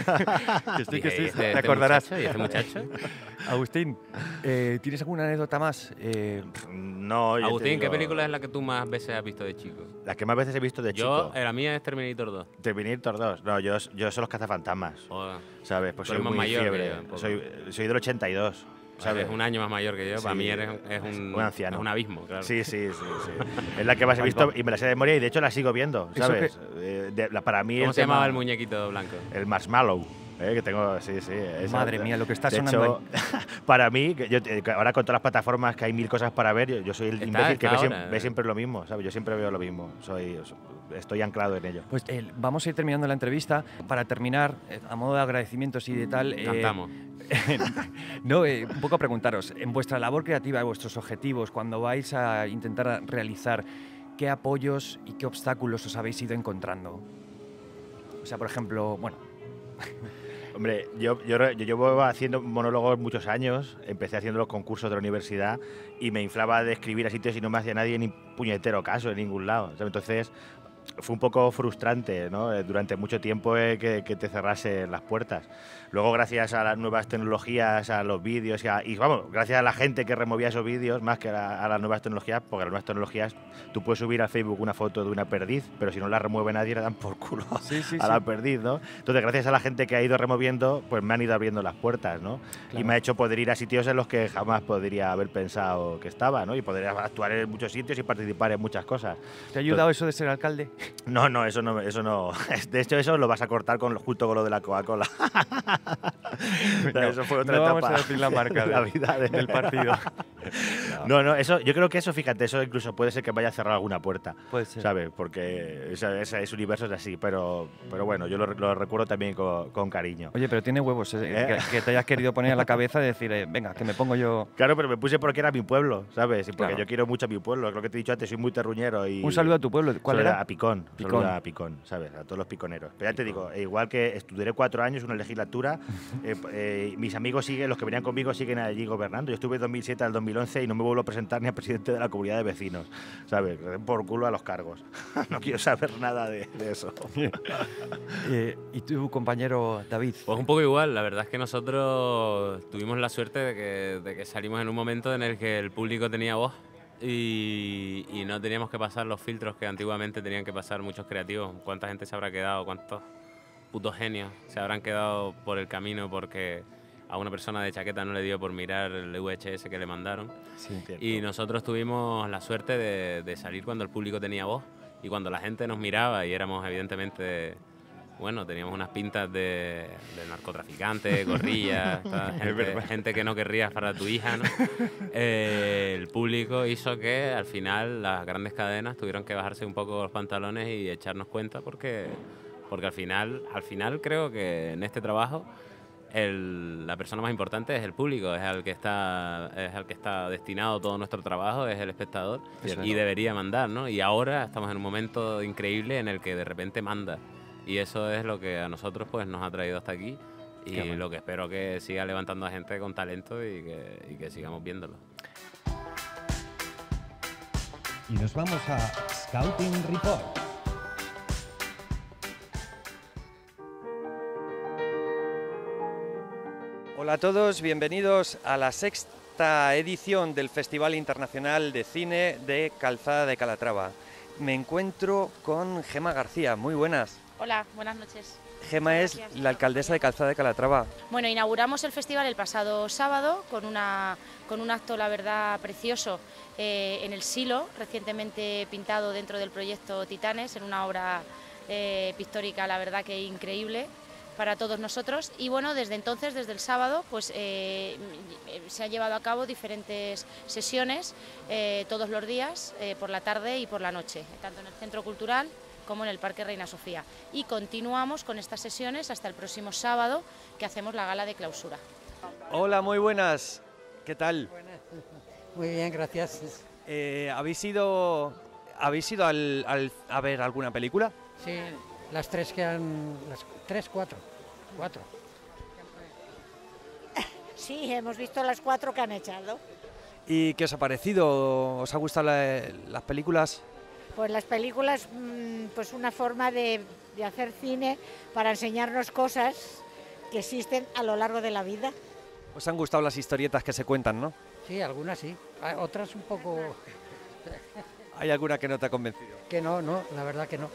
[SPEAKER 2] Que estoy, que
[SPEAKER 5] Dije,
[SPEAKER 2] estoy,
[SPEAKER 5] ¿y este-
[SPEAKER 2] te
[SPEAKER 5] este
[SPEAKER 2] acordarás.
[SPEAKER 5] muchacho? ¿Y este muchacho?
[SPEAKER 2] Agustín, eh, ¿tienes alguna anécdota más? Eh,
[SPEAKER 7] No, yo te
[SPEAKER 5] Agustín, ¿qué
[SPEAKER 7] digo,
[SPEAKER 5] película es la que tú más veces has visto de chico?
[SPEAKER 7] La que más veces he visto de
[SPEAKER 5] Yo,
[SPEAKER 7] chico.
[SPEAKER 5] eh, la mía es Terminator dos.
[SPEAKER 7] Terminator dos. No, yo, yo soy los cazafantasmas.
[SPEAKER 5] Joder.
[SPEAKER 7] ¿Sabes? Pues
[SPEAKER 5] Tú
[SPEAKER 7] soy
[SPEAKER 5] eres más
[SPEAKER 7] muy
[SPEAKER 5] mayor que
[SPEAKER 7] fiebre.
[SPEAKER 5] yo, un poco.
[SPEAKER 7] soy, soy del ochenta y dos. ¿Sabes?
[SPEAKER 5] Es un año más mayor que yo. Para
[SPEAKER 7] Sí.
[SPEAKER 5] mí eres, es un,
[SPEAKER 7] Un anciano.
[SPEAKER 5] es un abismo, claro.
[SPEAKER 7] Sí, sí, sí, sí. Es la que más he visto y me la sé de memoria y de hecho la sigo viendo,
[SPEAKER 2] Eso
[SPEAKER 7] ¿sabes? Eh, de- la- para mí
[SPEAKER 5] ¿Cómo
[SPEAKER 7] el
[SPEAKER 5] se
[SPEAKER 7] tema-
[SPEAKER 5] llamaba el muñequito blanco?
[SPEAKER 7] El Marshmallow. Eh, que tengo, sí, sí. esa-
[SPEAKER 2] Madre mía, lo que está
[SPEAKER 7] de
[SPEAKER 2] sonando
[SPEAKER 7] hecho, para mí, que yo, que ahora con todas las plataformas que hay mil cosas para ver, yo, yo soy el
[SPEAKER 5] Está-
[SPEAKER 7] imbécil que
[SPEAKER 5] está
[SPEAKER 7] ve, siem-
[SPEAKER 5] ahora,
[SPEAKER 7] ve
[SPEAKER 5] eh.
[SPEAKER 7] siempre lo mismo, ¿sabes? Yo siempre veo lo mismo, soy, estoy anclado en ello.
[SPEAKER 2] Pues eh, vamos a ir terminando la entrevista. Para terminar, eh, a modo de agradecimientos y de tal... eh,
[SPEAKER 5] Cantamos.
[SPEAKER 2] no, eh, un poco a preguntaros, en vuestra labor creativa, vuestros objetivos, cuando vais a intentar realizar, ¿qué apoyos y qué obstáculos os habéis ido encontrando? O sea, por ejemplo, bueno,
[SPEAKER 7] Hombre, yo, yo, yo llevo haciendo monólogos muchos años, empecé haciendo los concursos de la universidad y me inflaba de escribir a sitios y no me hacía nadie ni puñetero caso en ningún lado. ¿Sabes? Entonces fue un poco frustrante, ¿no? Eh, Durante mucho tiempo eh, que, que te cerrase las puertas. Luego, gracias a las nuevas tecnologías, a los vídeos y, a- y, vamos, gracias a la gente que removía esos vídeos, más que a, a las nuevas tecnologías, porque las nuevas tecnologías, tú puedes subir a Facebook una foto de una perdiz, pero si no la remueve nadie, le dan por culo
[SPEAKER 2] Sí, sí,
[SPEAKER 7] a
[SPEAKER 2] sí.
[SPEAKER 7] la perdiz, ¿no? Entonces, gracias a la gente que ha ido removiendo, pues me han ido abriendo las puertas, ¿no?
[SPEAKER 2] Claro.
[SPEAKER 7] Y me ha hecho poder ir a sitios en los que jamás podría haber pensado que estaba, ¿no? Y poder actuar en muchos sitios y participar en muchas cosas.
[SPEAKER 2] ¿te ha ayudado eso de ser alcalde?
[SPEAKER 7] No, no, eso no, eso no. De hecho, eso lo vas a cortar con, junto con lo de la Coca-Cola. O sea, eso fue otra
[SPEAKER 2] no
[SPEAKER 7] etapa
[SPEAKER 2] vamos a decir la marca
[SPEAKER 7] de la
[SPEAKER 2] de-
[SPEAKER 7] vida de-
[SPEAKER 2] del partido.
[SPEAKER 7] No, No, no, eso, yo creo que eso, fíjate, eso incluso puede ser que vaya a cerrar alguna puerta.
[SPEAKER 2] Puede ser.
[SPEAKER 7] ¿Sabes? Porque ese, ese, ese universo es así, pero, pero bueno, yo lo, lo recuerdo también con, con cariño.
[SPEAKER 2] Oye, pero tiene huevos eh,
[SPEAKER 7] ¿Eh?
[SPEAKER 2] que, que te hayas querido poner a la cabeza y decir, eh, venga, que me pongo yo.
[SPEAKER 7] Claro, pero me puse porque era mi pueblo, ¿sabes? Y porque
[SPEAKER 2] Claro.
[SPEAKER 7] yo quiero mucho a mi pueblo, es lo que te he dicho antes, soy muy terruñero. Y
[SPEAKER 2] Un saludo a tu pueblo. ¿Cuál
[SPEAKER 7] Saludo
[SPEAKER 2] era?
[SPEAKER 7] A Picón,
[SPEAKER 2] Picón.
[SPEAKER 7] saludo a Picón, ¿sabes? A todos los piconeros. Pero ya te digo, eh, igual que estudié cuatro años, una legislatura, eh, eh, mis amigos siguen, los que venían conmigo siguen allí gobernando. Yo estuve de dos mil siete al dos mil once y no me vuelvo a presentar ni a presidente de la comunidad de vecinos, ¿sabes? Que den por culo a los cargos. No quiero saber nada de, de eso.
[SPEAKER 2] Eh, ¿Y tu compañero David?
[SPEAKER 5] Pues un poco igual, la verdad es que nosotros tuvimos la suerte de que, de que salimos en un momento en el que el público tenía voz y, y no teníamos que pasar los filtros que antiguamente tenían que pasar muchos creativos. ¿Cuánta gente se habrá quedado? ¿Cuántos putos genios se habrán quedado por el camino porque a una persona de chaqueta no le dio por mirar el V H S que le mandaron?
[SPEAKER 2] Sí.
[SPEAKER 5] Y nosotros tuvimos la suerte de, de salir cuando el público tenía voz y cuando la gente nos miraba y éramos evidentemente, bueno, teníamos unas pintas de, de narcotraficantes, gorrillas, tal, gente, gente que no querrías para tu hija, ¿no? Eh, el público hizo que al final las grandes cadenas tuvieron que bajarse un poco los pantalones y echarnos cuenta porque, porque al final, al final creo que en este trabajo El, la persona más importante es el público, es al que está, es al que está destinado todo nuestro trabajo, es el espectador
[SPEAKER 2] Eso
[SPEAKER 5] y
[SPEAKER 2] es.
[SPEAKER 5] debería mandar, ¿no? Y ahora estamos en un momento increíble en el que de repente manda y eso es lo que a nosotros pues nos ha traído hasta aquí y
[SPEAKER 2] Qué bueno.
[SPEAKER 5] lo que espero que siga levantando a gente con talento y que, y que sigamos viéndolo.
[SPEAKER 1] Y nos vamos a Scouting Report.
[SPEAKER 2] Hola a todos, bienvenidos a la sexta edición del Festival Internacional de Cine de Calzada de Calatrava. Me encuentro con Gema García, muy buenas.
[SPEAKER 8] Hola, buenas noches.
[SPEAKER 2] Gema es
[SPEAKER 8] Gracias.
[SPEAKER 2] la alcaldesa de Calzada de Calatrava.
[SPEAKER 8] Bueno, inauguramos el festival el pasado sábado con, una, con un acto, la verdad, precioso eh, en el Silo, recientemente pintado dentro del proyecto Titanes, en una obra eh, pictórica, la verdad que increíble para todos nosotros. Y bueno, desde entonces, desde el sábado, pues eh, se han llevado a cabo diferentes sesiones eh, todos los días, eh, por la tarde y por la noche, tanto en el Centro Cultural como en el Parque Reina Sofía. Y continuamos con estas sesiones hasta el próximo sábado, que hacemos la gala de clausura.
[SPEAKER 2] Hola, muy buenas. ¿Qué tal?
[SPEAKER 9] Muy bien, gracias.
[SPEAKER 2] Eh, ¿Habéis ido, habéis ido al, al- a ver alguna película?
[SPEAKER 9] Sí, las tres que han... Las tres, cuatro. Cuatro.
[SPEAKER 10] Sí, hemos visto las cuatro que han echado.
[SPEAKER 2] ¿Y qué os ha parecido? ¿Os ha gustado la- las películas?
[SPEAKER 10] Pues las películas, mm, pues una forma de, de hacer cine para enseñarnos cosas que existen a lo largo de la vida.
[SPEAKER 2] ¿Os han gustado las historietas que se cuentan, no?
[SPEAKER 9] Sí, algunas sí. Ah, otras un poco...
[SPEAKER 2] ¿Hay alguna que no te ha convencido?
[SPEAKER 9] Que no, no, la verdad que no.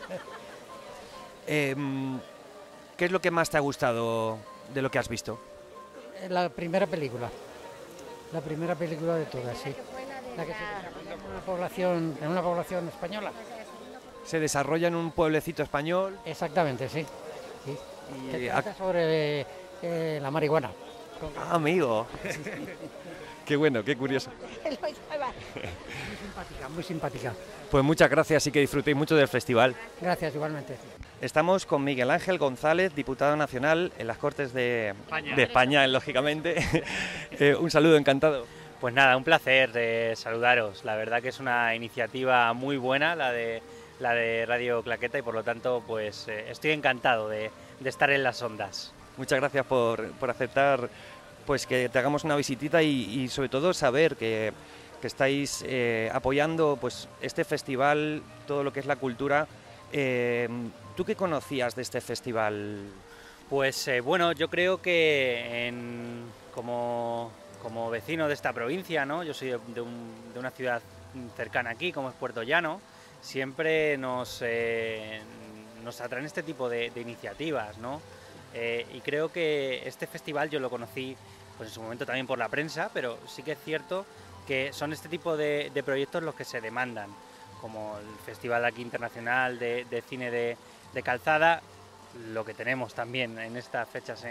[SPEAKER 2] Em, ¿Qué es lo que más te ha gustado de lo que has visto?
[SPEAKER 9] La primera película. La primera película de todas, sí. La que se desarrolla en una población, en una población española.
[SPEAKER 2] Se desarrolla en un pueblecito español.
[SPEAKER 9] Exactamente, sí. sí.
[SPEAKER 2] Y
[SPEAKER 9] Que
[SPEAKER 2] ha-
[SPEAKER 9] trata sobre eh, la marihuana.
[SPEAKER 2] Ah, amigo. Qué bueno, qué curioso.
[SPEAKER 9] Muy simpática, muy simpática.
[SPEAKER 2] Pues muchas gracias y que disfrutéis mucho del festival.
[SPEAKER 9] Gracias, igualmente.
[SPEAKER 2] Estamos con Miguel Ángel González, diputado nacional en las Cortes de España, de España lógicamente. Eh, un saludo, encantado.
[SPEAKER 11] Pues nada, un placer eh, saludaros. La verdad que es una iniciativa muy buena la de, la de Radio Claqueta y por lo tanto pues eh, estoy encantado de, de estar en las ondas.
[SPEAKER 2] Muchas gracias por, por aceptar pues que te hagamos una visitita y, y sobre todo saber que, que estáis eh, apoyando pues este festival, todo lo que es la cultura. Eh, ¿Tú qué conocías de este festival?
[SPEAKER 11] Pues eh, bueno, yo creo que en, como, como vecino de esta provincia, ¿no? Yo soy de, de un- de una ciudad cercana aquí, como es Puerto Llano, siempre nos, eh, nos atraen este tipo de, de iniciativas, ¿no? Eh, y creo que este festival yo lo conocí pues en su momento también por la prensa, pero sí que es cierto que son este tipo de, de proyectos los que se demandan, como el Festival aquí internacional de, de cine de, de Calzada, lo que tenemos también en estas fechas en,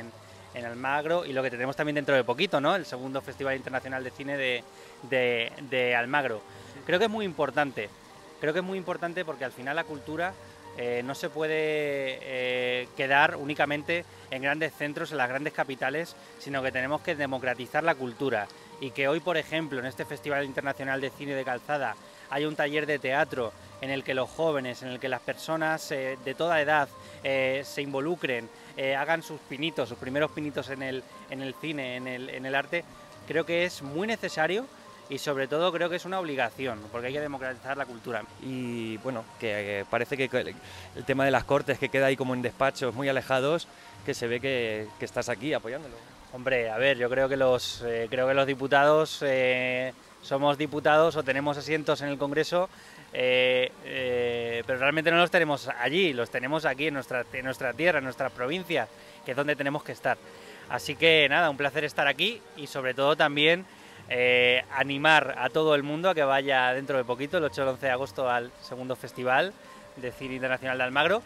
[SPEAKER 11] en Almagro y lo que tendremos también dentro de poquito, ¿no? El segundo Festival Internacional de Cine de, de, de Almagro. Creo que es muy importante, creo que es muy importante porque al final la cultura eh, no se puede eh, quedar únicamente en grandes centros, en las grandes capitales, sino que tenemos que democratizar la cultura y que hoy, por ejemplo, en este Festival Internacional de Cine de Calzada hay un taller de teatro en el que los jóvenes, en el que las personas eh, de toda edad eh, se involucren, eh, hagan sus pinitos, sus primeros pinitos en el, en el cine, en el, en el arte, creo que es muy necesario y sobre todo creo que es una obligación, porque hay que democratizar la cultura.
[SPEAKER 2] Y bueno, que eh, parece que el, el tema de las cortes, que queda ahí como en despachos muy alejados, que se ve que, que estás aquí apoyándolo.
[SPEAKER 11] Hombre, a ver, yo creo que los, eh, creo que los diputados eh, somos diputados o tenemos asientos en el Congreso, eh, eh, pero realmente no los tenemos allí, los tenemos aquí en nuestra, en nuestra tierra, en nuestra provincia, que es donde tenemos que estar. Así que nada, un placer estar aquí y sobre todo también eh, animar a todo el mundo a que vaya dentro de poquito, el ocho y el once de agosto, al segundo Festival de Cine Internacional de Almagro.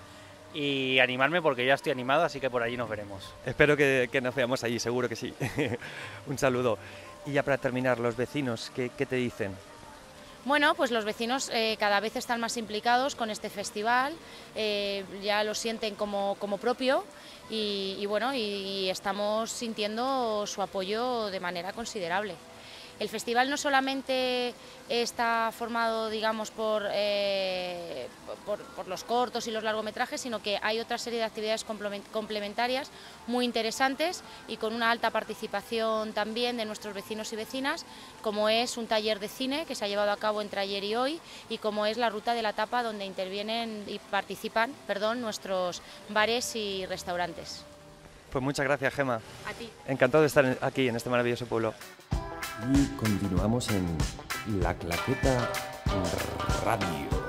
[SPEAKER 11] Y animarme porque ya estoy animado, así que por allí nos veremos.
[SPEAKER 2] Espero que, que nos veamos allí, seguro que sí. Un saludo. Y ya para terminar, los vecinos, ¿qué, qué te dicen?
[SPEAKER 8] Bueno, pues los vecinos eh, cada vez están más implicados con este festival, eh, ya lo sienten como, como propio y, y bueno, y, y estamos sintiendo su apoyo de manera considerable. El festival no solamente está formado, digamos, por, eh, por, por los cortos y los largometrajes, sino que hay otra serie de actividades complementarias muy interesantes y con una alta participación también de nuestros vecinos y vecinas, como es un taller de cine que se ha llevado a cabo entre ayer y hoy, y como es la Ruta de la Tapa, donde intervienen y participan, perdón, nuestros bares y restaurantes.
[SPEAKER 2] Pues muchas gracias, Gemma.
[SPEAKER 8] A ti.
[SPEAKER 2] Encantado de estar aquí en este maravilloso pueblo. Y continuamos en La Claqueta Radio.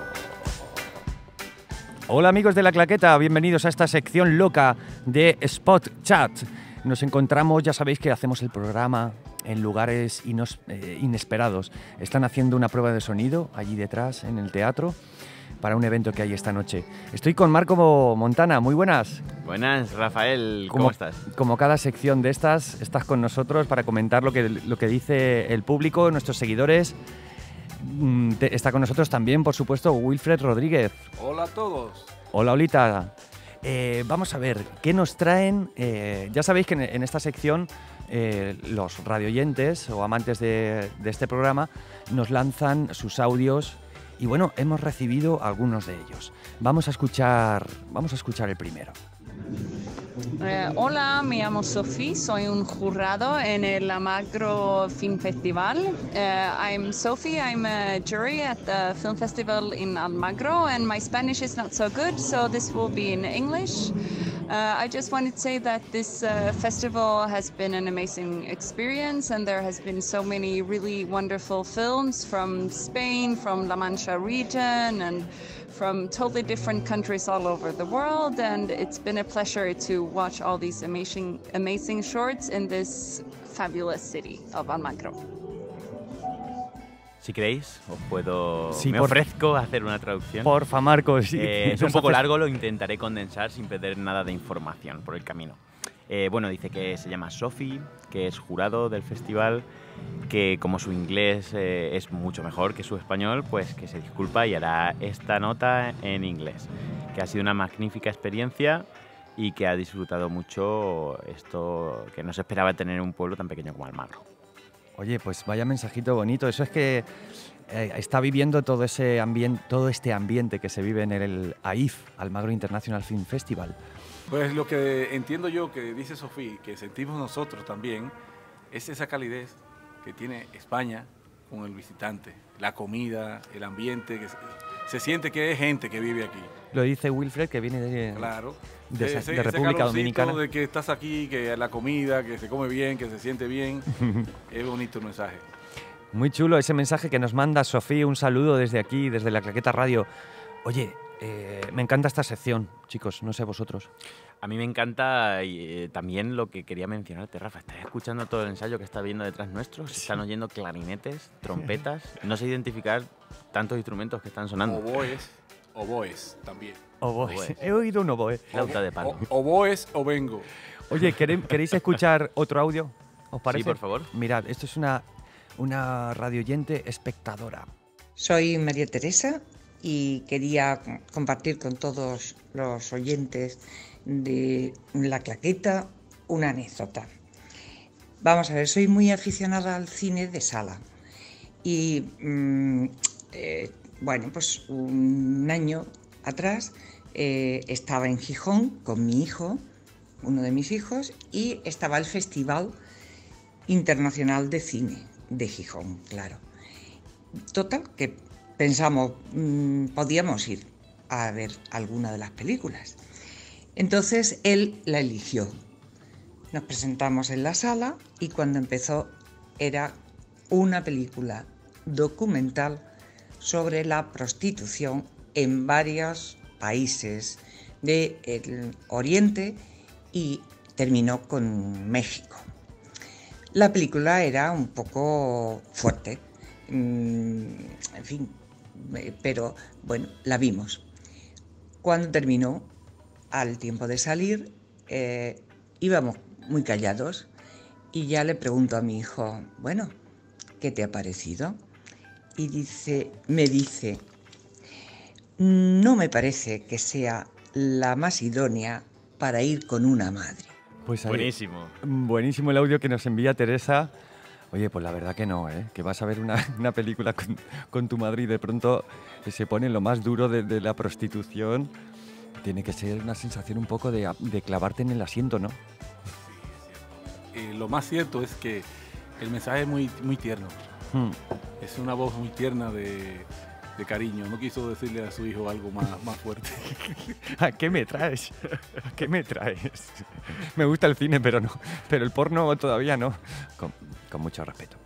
[SPEAKER 2] Hola amigos de La Claqueta, bienvenidos a esta sección loca de Spot Chat. Nos encontramos, ya sabéis que hacemos el programa en lugares inos, eh, inesperados. Están haciendo una prueba de sonido allí detrás en el teatro para un evento que hay esta noche. Estoy con Marco Montana, muy buenas.
[SPEAKER 3] Buenas, Rafael, ¿cómo
[SPEAKER 2] como,
[SPEAKER 3] estás?
[SPEAKER 2] Como cada sección de estas, estás con nosotros para comentar lo que, lo que dice el público, nuestros seguidores. Está con nosotros también, por supuesto, Wilfred Rodríguez.
[SPEAKER 4] Hola a todos.
[SPEAKER 2] Hola, Olita. Eh, vamos a ver, ¿qué nos traen? Eh, ya sabéis que en, en esta sección eh, los radioyentes o amantes de, de este programa nos lanzan sus audios. Y bueno, hemos recibido algunos de ellos. Vamos a escuchar, vamos a escuchar el primero.
[SPEAKER 12] Eh, hola, me llamo Sophie, soy un jurado en el Almagro Film Festival. Uh, I'm Sophie, I'm a jury at the film festival in Almagro, and my Spanish is not so good, so this will be in English. Uh, I just wanted to say that this uh, festival has been an amazing experience, and there has been so many really wonderful films from Spain, from La Mancha region, and from totally different countries all over the world, and it's been a pleasure to watch all these amazing, amazing shorts in this fabulous city of Almagro.
[SPEAKER 3] Si queréis, os puedo...
[SPEAKER 2] Sí,
[SPEAKER 3] me
[SPEAKER 2] por...
[SPEAKER 3] ofrezco a hacer una traducción.
[SPEAKER 2] Porfa, Marcos. Sí.
[SPEAKER 3] Eh, es un poco largo, lo intentaré condensar sin perder nada de información por el camino. Eh, bueno, dice que se llama Sophie, que es jurado del festival, que como su inglés eh, es mucho mejor que su español, pues que se disculpa y hará esta nota en inglés. Que ha sido una magnífica experiencia y que ha disfrutado mucho esto que no se esperaba tener en un pueblo tan pequeño como Almagro.
[SPEAKER 2] Oye, pues vaya mensajito bonito. Eso es que eh, está viviendo todo ese ambiente, todo este ambiente que se vive en el A I F, Almagro International Film Festival.
[SPEAKER 4] Pues lo que entiendo yo que dice Sofía, que sentimos nosotros también, es esa calidez que tiene España con el visitante, la comida, el ambiente, que se, se siente que hay gente que vive aquí.
[SPEAKER 2] Lo dice Wilfred, que viene de,
[SPEAKER 4] claro.
[SPEAKER 2] de,
[SPEAKER 4] ese,
[SPEAKER 2] de República Dominicana.
[SPEAKER 4] De que estás aquí, que la comida, que se come bien, que se siente bien, es bonito el mensaje.
[SPEAKER 2] Muy chulo ese mensaje que nos manda Sofía, un saludo desde aquí, desde La Claqueta Radio. Oye, eh, me encanta esta sección, chicos, no sé vosotros.
[SPEAKER 3] A mí me encanta y, eh, también lo que quería mencionarte, Rafa. ¿Estás escuchando todo el ensayo que está viendo detrás nuestro? Se están oyendo clarinetes, trompetas. No sé identificar tantos instrumentos que están sonando.
[SPEAKER 4] Oboes, oboes también.
[SPEAKER 2] Oboes. He oído un oboe.
[SPEAKER 3] Flauta de palo.
[SPEAKER 4] O, oboes o vengo.
[SPEAKER 2] Oye, ¿queréis escuchar otro audio? ¿Os parece?
[SPEAKER 3] Sí, por favor.
[SPEAKER 2] Mirad, esto es una, una radioyente espectadora.
[SPEAKER 13] Soy María Teresa y quería compartir con todos los oyentes de La Claqueta una anécdota. Vamos a ver, soy muy aficionada al cine de sala y, mmm, eh, bueno, pues un año atrás eh, estaba en Gijón con mi hijo, uno de mis hijos, y estaba el Festival Internacional de Cine de Gijón, claro. Total, que pensamos, mmm, podíamos ir a ver alguna de las películas. Entonces él la eligió. Nos presentamos en la sala y cuando empezó era una película documental sobre la prostitución en varios países del Oriente y terminó con México. La película era un poco fuerte, en fin, pero bueno, la vimos. Cuando terminó, al tiempo de salir, eh, íbamos muy callados y ya le pregunto a mi hijo, bueno, ¿qué te ha parecido? Y dice, me dice, no me parece que sea la más idónea para ir con una madre.
[SPEAKER 2] Pues ahí,
[SPEAKER 3] buenísimo.
[SPEAKER 2] Buenísimo el audio que nos envía Teresa. Oye, pues la verdad que no, ¿eh? Que vas a ver una, una película con, con tu madre y de pronto se pone en lo más duro de, de la prostitución. Tiene que ser una sensación un poco de, de clavarte en el asiento, ¿no?
[SPEAKER 4] Eh, lo más cierto es que el mensaje es muy, muy tierno. Hmm. Es una voz muy tierna de, de cariño. No quiso decirle a su hijo algo más, más fuerte.
[SPEAKER 2] ¿A qué me traes? ¿A qué me traes? Me gusta el cine, pero no. Pero el porno todavía no. Con, con mucho respeto.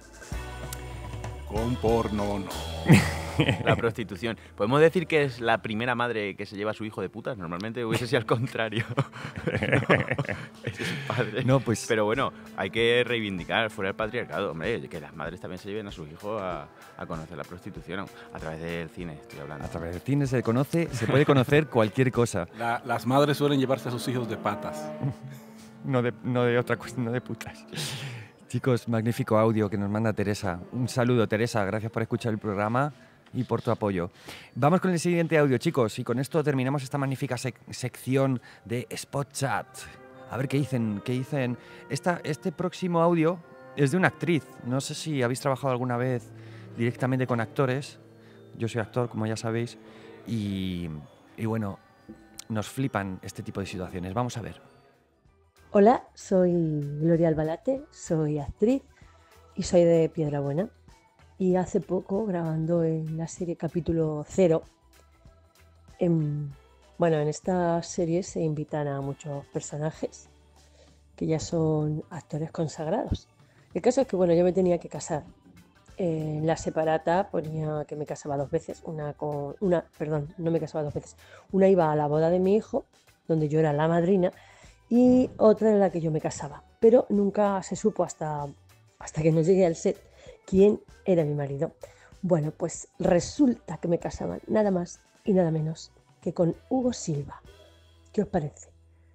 [SPEAKER 4] Con porno no.
[SPEAKER 3] La prostitución. ¿Podemos decir que es la primera madre que se lleva a su hijo de putas? Normalmente hubiese sido al contrario. No, es el padre.
[SPEAKER 2] No, pues...
[SPEAKER 3] Pero bueno, hay que reivindicar fuera el patriarcado. Hombre, que las madres también se lleven a sus hijos a, a conocer la prostitución. A través del cine, estoy hablando.
[SPEAKER 2] A través del cine se conoce, se puede conocer cualquier cosa.
[SPEAKER 4] La, las madres suelen llevarse a sus hijos de patas.
[SPEAKER 2] No de, no de otra cosa, no de putas. Chicos, magnífico audio que nos manda Teresa. Un saludo, Teresa. Gracias por escuchar el programa y por tu apoyo. Vamos con el siguiente audio, chicos, y con esto terminamos esta magnífica sec sección de Spot Chat. A ver qué dicen, qué dicen. Esta, este próximo audio es de una actriz. No sé si habéis trabajado alguna vez directamente con actores. Yo soy actor, como ya sabéis, y, y bueno, nos flipan este tipo de situaciones. Vamos a ver.
[SPEAKER 14] Hola, soy Gloria Albalate, soy actriz y soy de Piedrabuena. Y hace poco, grabando en la serie Capítulo Cero, en, bueno, en esta serie se invitan a muchos personajes que ya son actores consagrados. El caso es que, bueno, yo me tenía que casar. En la separata ponía que me casaba dos veces. Una con, una, perdón, no me casaba dos veces. Una iba a la boda de mi hijo, donde yo era la madrina, y otra en la que yo me casaba. Pero nunca se supo hasta, hasta que no llegué al set quién era mi marido. Bueno, pues resulta que me casaban nada más y nada menos que con Hugo Silva. ¿Qué os parece?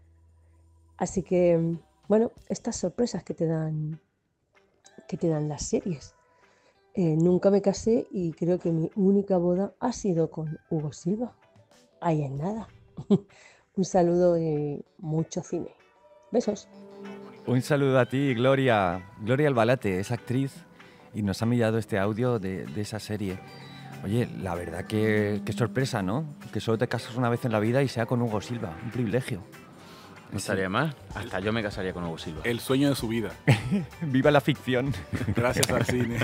[SPEAKER 14] Así que, bueno, estas sorpresas que te dan, que te dan las series. Eh, nunca me casé y creo que mi única boda ha sido con Hugo Silva. Ahí en nada. Un saludo y mucho cine. Besos.
[SPEAKER 2] Un saludo a ti, Gloria. Gloria Albalate es actriz y nos ha enviado este audio de, de esa serie. Oye, la verdad que, que sorpresa, ¿no? Que solo te casas una vez en la vida y sea con Hugo Silva. Un privilegio.
[SPEAKER 3] No estaría mal. Hasta yo me casaría con Hugo Silva.
[SPEAKER 4] El sueño de su vida.
[SPEAKER 2] Viva la ficción.
[SPEAKER 4] Gracias al cine.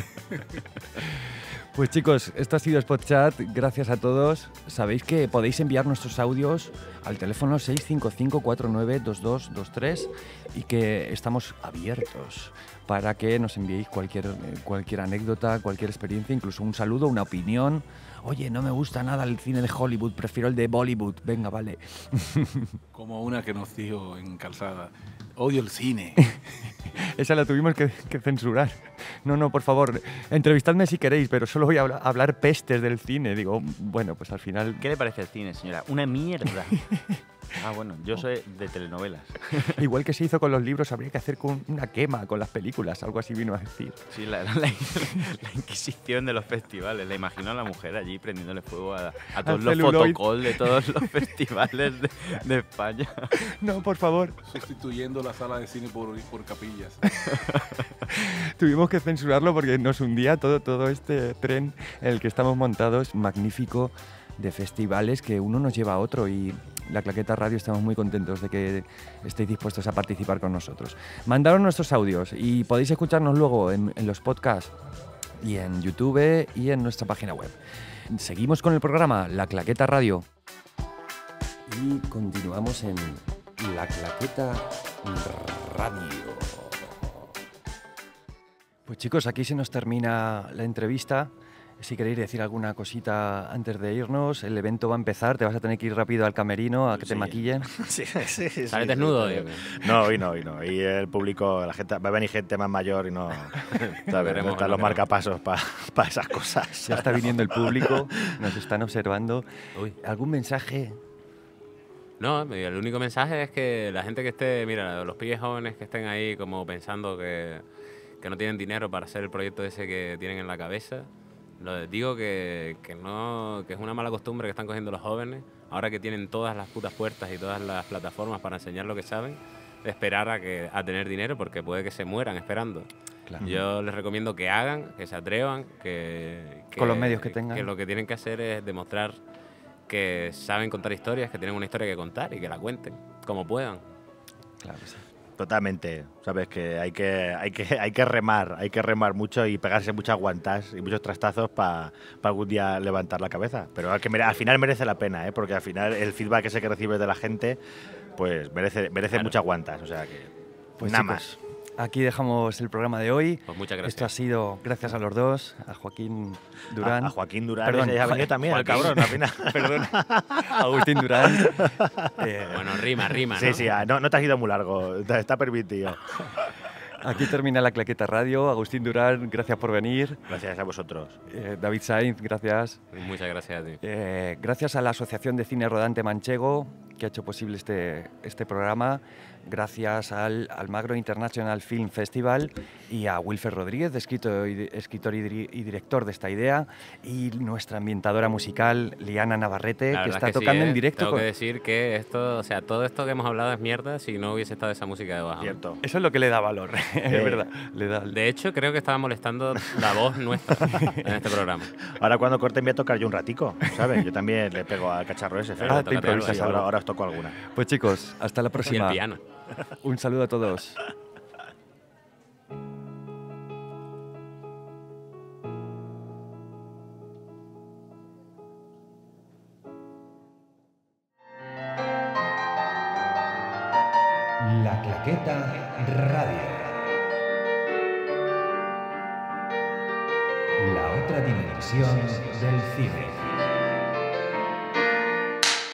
[SPEAKER 2] Pues chicos, esto ha sido Spot Chat. Gracias a todos. Sabéis que podéis enviar nuestros audios al teléfono seis cinco cinco cuatro nueve dos dos dos tres y que estamos abiertos para que nos enviéis cualquier, cualquier anécdota, cualquier experiencia, incluso un saludo, una opinión. Oye, no me gusta nada el cine de Hollywood, prefiero el de Bollywood. Venga, vale.
[SPEAKER 4] Como una que nos dijo en Calzada, odio el cine.
[SPEAKER 2] Esa la tuvimos que, que censurar. No, no, por favor, entrevistadme si queréis, pero solo voy a hablar, hablar pestes del cine. Digo, bueno, pues al final...
[SPEAKER 3] ¿Qué le parece el cine, señora? Una mierda.
[SPEAKER 7] Ah, bueno, yo soy de telenovelas.
[SPEAKER 2] Igual que se hizo con los libros, habría que hacer con una quema con las películas, algo así vino a decir.
[SPEAKER 3] Sí, la, la, la Inquisición de los festivales. La imagino a la mujer allí prendiéndole fuego a, a todos los fotocoll de todos los festivales de, de España.
[SPEAKER 2] No, por favor.
[SPEAKER 4] Sustituyendo la sala de cine por, por capillas.
[SPEAKER 2] Tuvimos que censurarlo porque nos hundía todo, todo este tren en el que estamos montados, magnífico, de festivales que uno nos lleva a otro, y la Claqueta Radio estamos muy contentos de que estéis dispuestos a participar con nosotros. Mandaros nuestros audios y podéis escucharnos luego en, en los podcasts y en YouTube y en nuestra página web. Seguimos con el programa La Claqueta Radio y continuamos en La Claqueta Radio. Pues chicos, aquí se nos termina la entrevista. Si queréis decir alguna cosita antes de irnos, el evento va a empezar, te vas a tener que ir rápido al camerino a que
[SPEAKER 7] sí.
[SPEAKER 2] te maquillen.
[SPEAKER 7] Sí, sí, sí.
[SPEAKER 5] ¿Sales desnudo?
[SPEAKER 7] Sí. No, hoy no, hoy no. Y el público, la gente, va a venir gente más mayor y no, ¿sabes? No están los marcapasos para pa esas cosas.
[SPEAKER 2] Ya está viniendo el público, nos están observando.
[SPEAKER 5] Uy.
[SPEAKER 2] ¿Algún mensaje?
[SPEAKER 5] No, el único mensaje es que la gente que esté, mira, los pibes jóvenes que estén ahí como pensando que, que no tienen dinero para hacer el proyecto ese que tienen en la cabeza, lo digo que, que, no, que es una mala costumbre que están cogiendo los jóvenes, ahora que tienen todas las putas puertas y todas las plataformas para enseñar lo que saben, de esperar a, que, a tener dinero, porque puede que se mueran esperando. Claro. Yo les recomiendo que hagan, que se atrevan, que, que...
[SPEAKER 2] Con los medios que tengan.
[SPEAKER 5] Que lo que tienen que hacer es demostrar que saben contar historias, que tienen una historia que contar y que la cuenten como puedan.
[SPEAKER 2] Claro, sí.
[SPEAKER 7] Totalmente, sabes que hay que hay que hay que remar, hay que remar mucho y pegarse muchas guantas y muchos trastazos para pa algún día levantar la cabeza. Pero al, que mere, al final merece la pena, ¿eh? Porque al final el feedback ese que recibes de la gente, pues merece merece claro. muchas guantas, o sea que
[SPEAKER 2] pues
[SPEAKER 7] nada
[SPEAKER 2] chicos,
[SPEAKER 7] más.
[SPEAKER 2] Aquí dejamos el programa de hoy.
[SPEAKER 5] Pues muchas gracias.
[SPEAKER 2] Esto ha sido gracias a los dos, a Joaquín Durán.
[SPEAKER 7] A, a Joaquín Durán,
[SPEAKER 2] Perdón,
[SPEAKER 7] ese ya ha venido también, el cabrón, al final.
[SPEAKER 2] Perdón. Agustín Durán.
[SPEAKER 5] Eh, bueno, rima, rima, ¿no?
[SPEAKER 7] Sí, sí, no, no te has ido muy largo, está permitido.
[SPEAKER 2] Aquí termina la Claqueta Radio. Agustín Durán, gracias por venir.
[SPEAKER 7] Gracias a vosotros.
[SPEAKER 2] Eh, David Sainz, gracias.
[SPEAKER 5] Muchas gracias a ti.
[SPEAKER 2] Eh, gracias a la Asociación de Cine Rodante Manchego, que ha hecho posible este, este programa. Gracias al Almagro International Film Festival y a Wilfer Rodríguez, escritor y, escritor y, y director de esta idea, y nuestra ambientadora musical, Liana Navarrete, que está que tocando sí, ¿eh? en directo.
[SPEAKER 5] Tengo
[SPEAKER 2] con...
[SPEAKER 5] que decir que esto, o sea, todo esto que hemos hablado es mierda si no hubiese estado esa música debajo.
[SPEAKER 7] Cierto.
[SPEAKER 2] Eso es lo que le da valor, es verdad. Le da...
[SPEAKER 5] De hecho, creo que estaba molestando la voz nuestra en este programa.
[SPEAKER 7] Ahora cuando corte me voy a tocar yo un ratico, ¿sabes? Yo también le pego al cacharro ese.
[SPEAKER 2] Ah, te improvisas
[SPEAKER 7] sí, ahora, ahora os toco alguna.
[SPEAKER 2] Pues chicos, hasta la próxima.
[SPEAKER 5] Y el piano.
[SPEAKER 2] Un saludo a todos.
[SPEAKER 1] La Claqueta Radio. La otra dimensión del cine.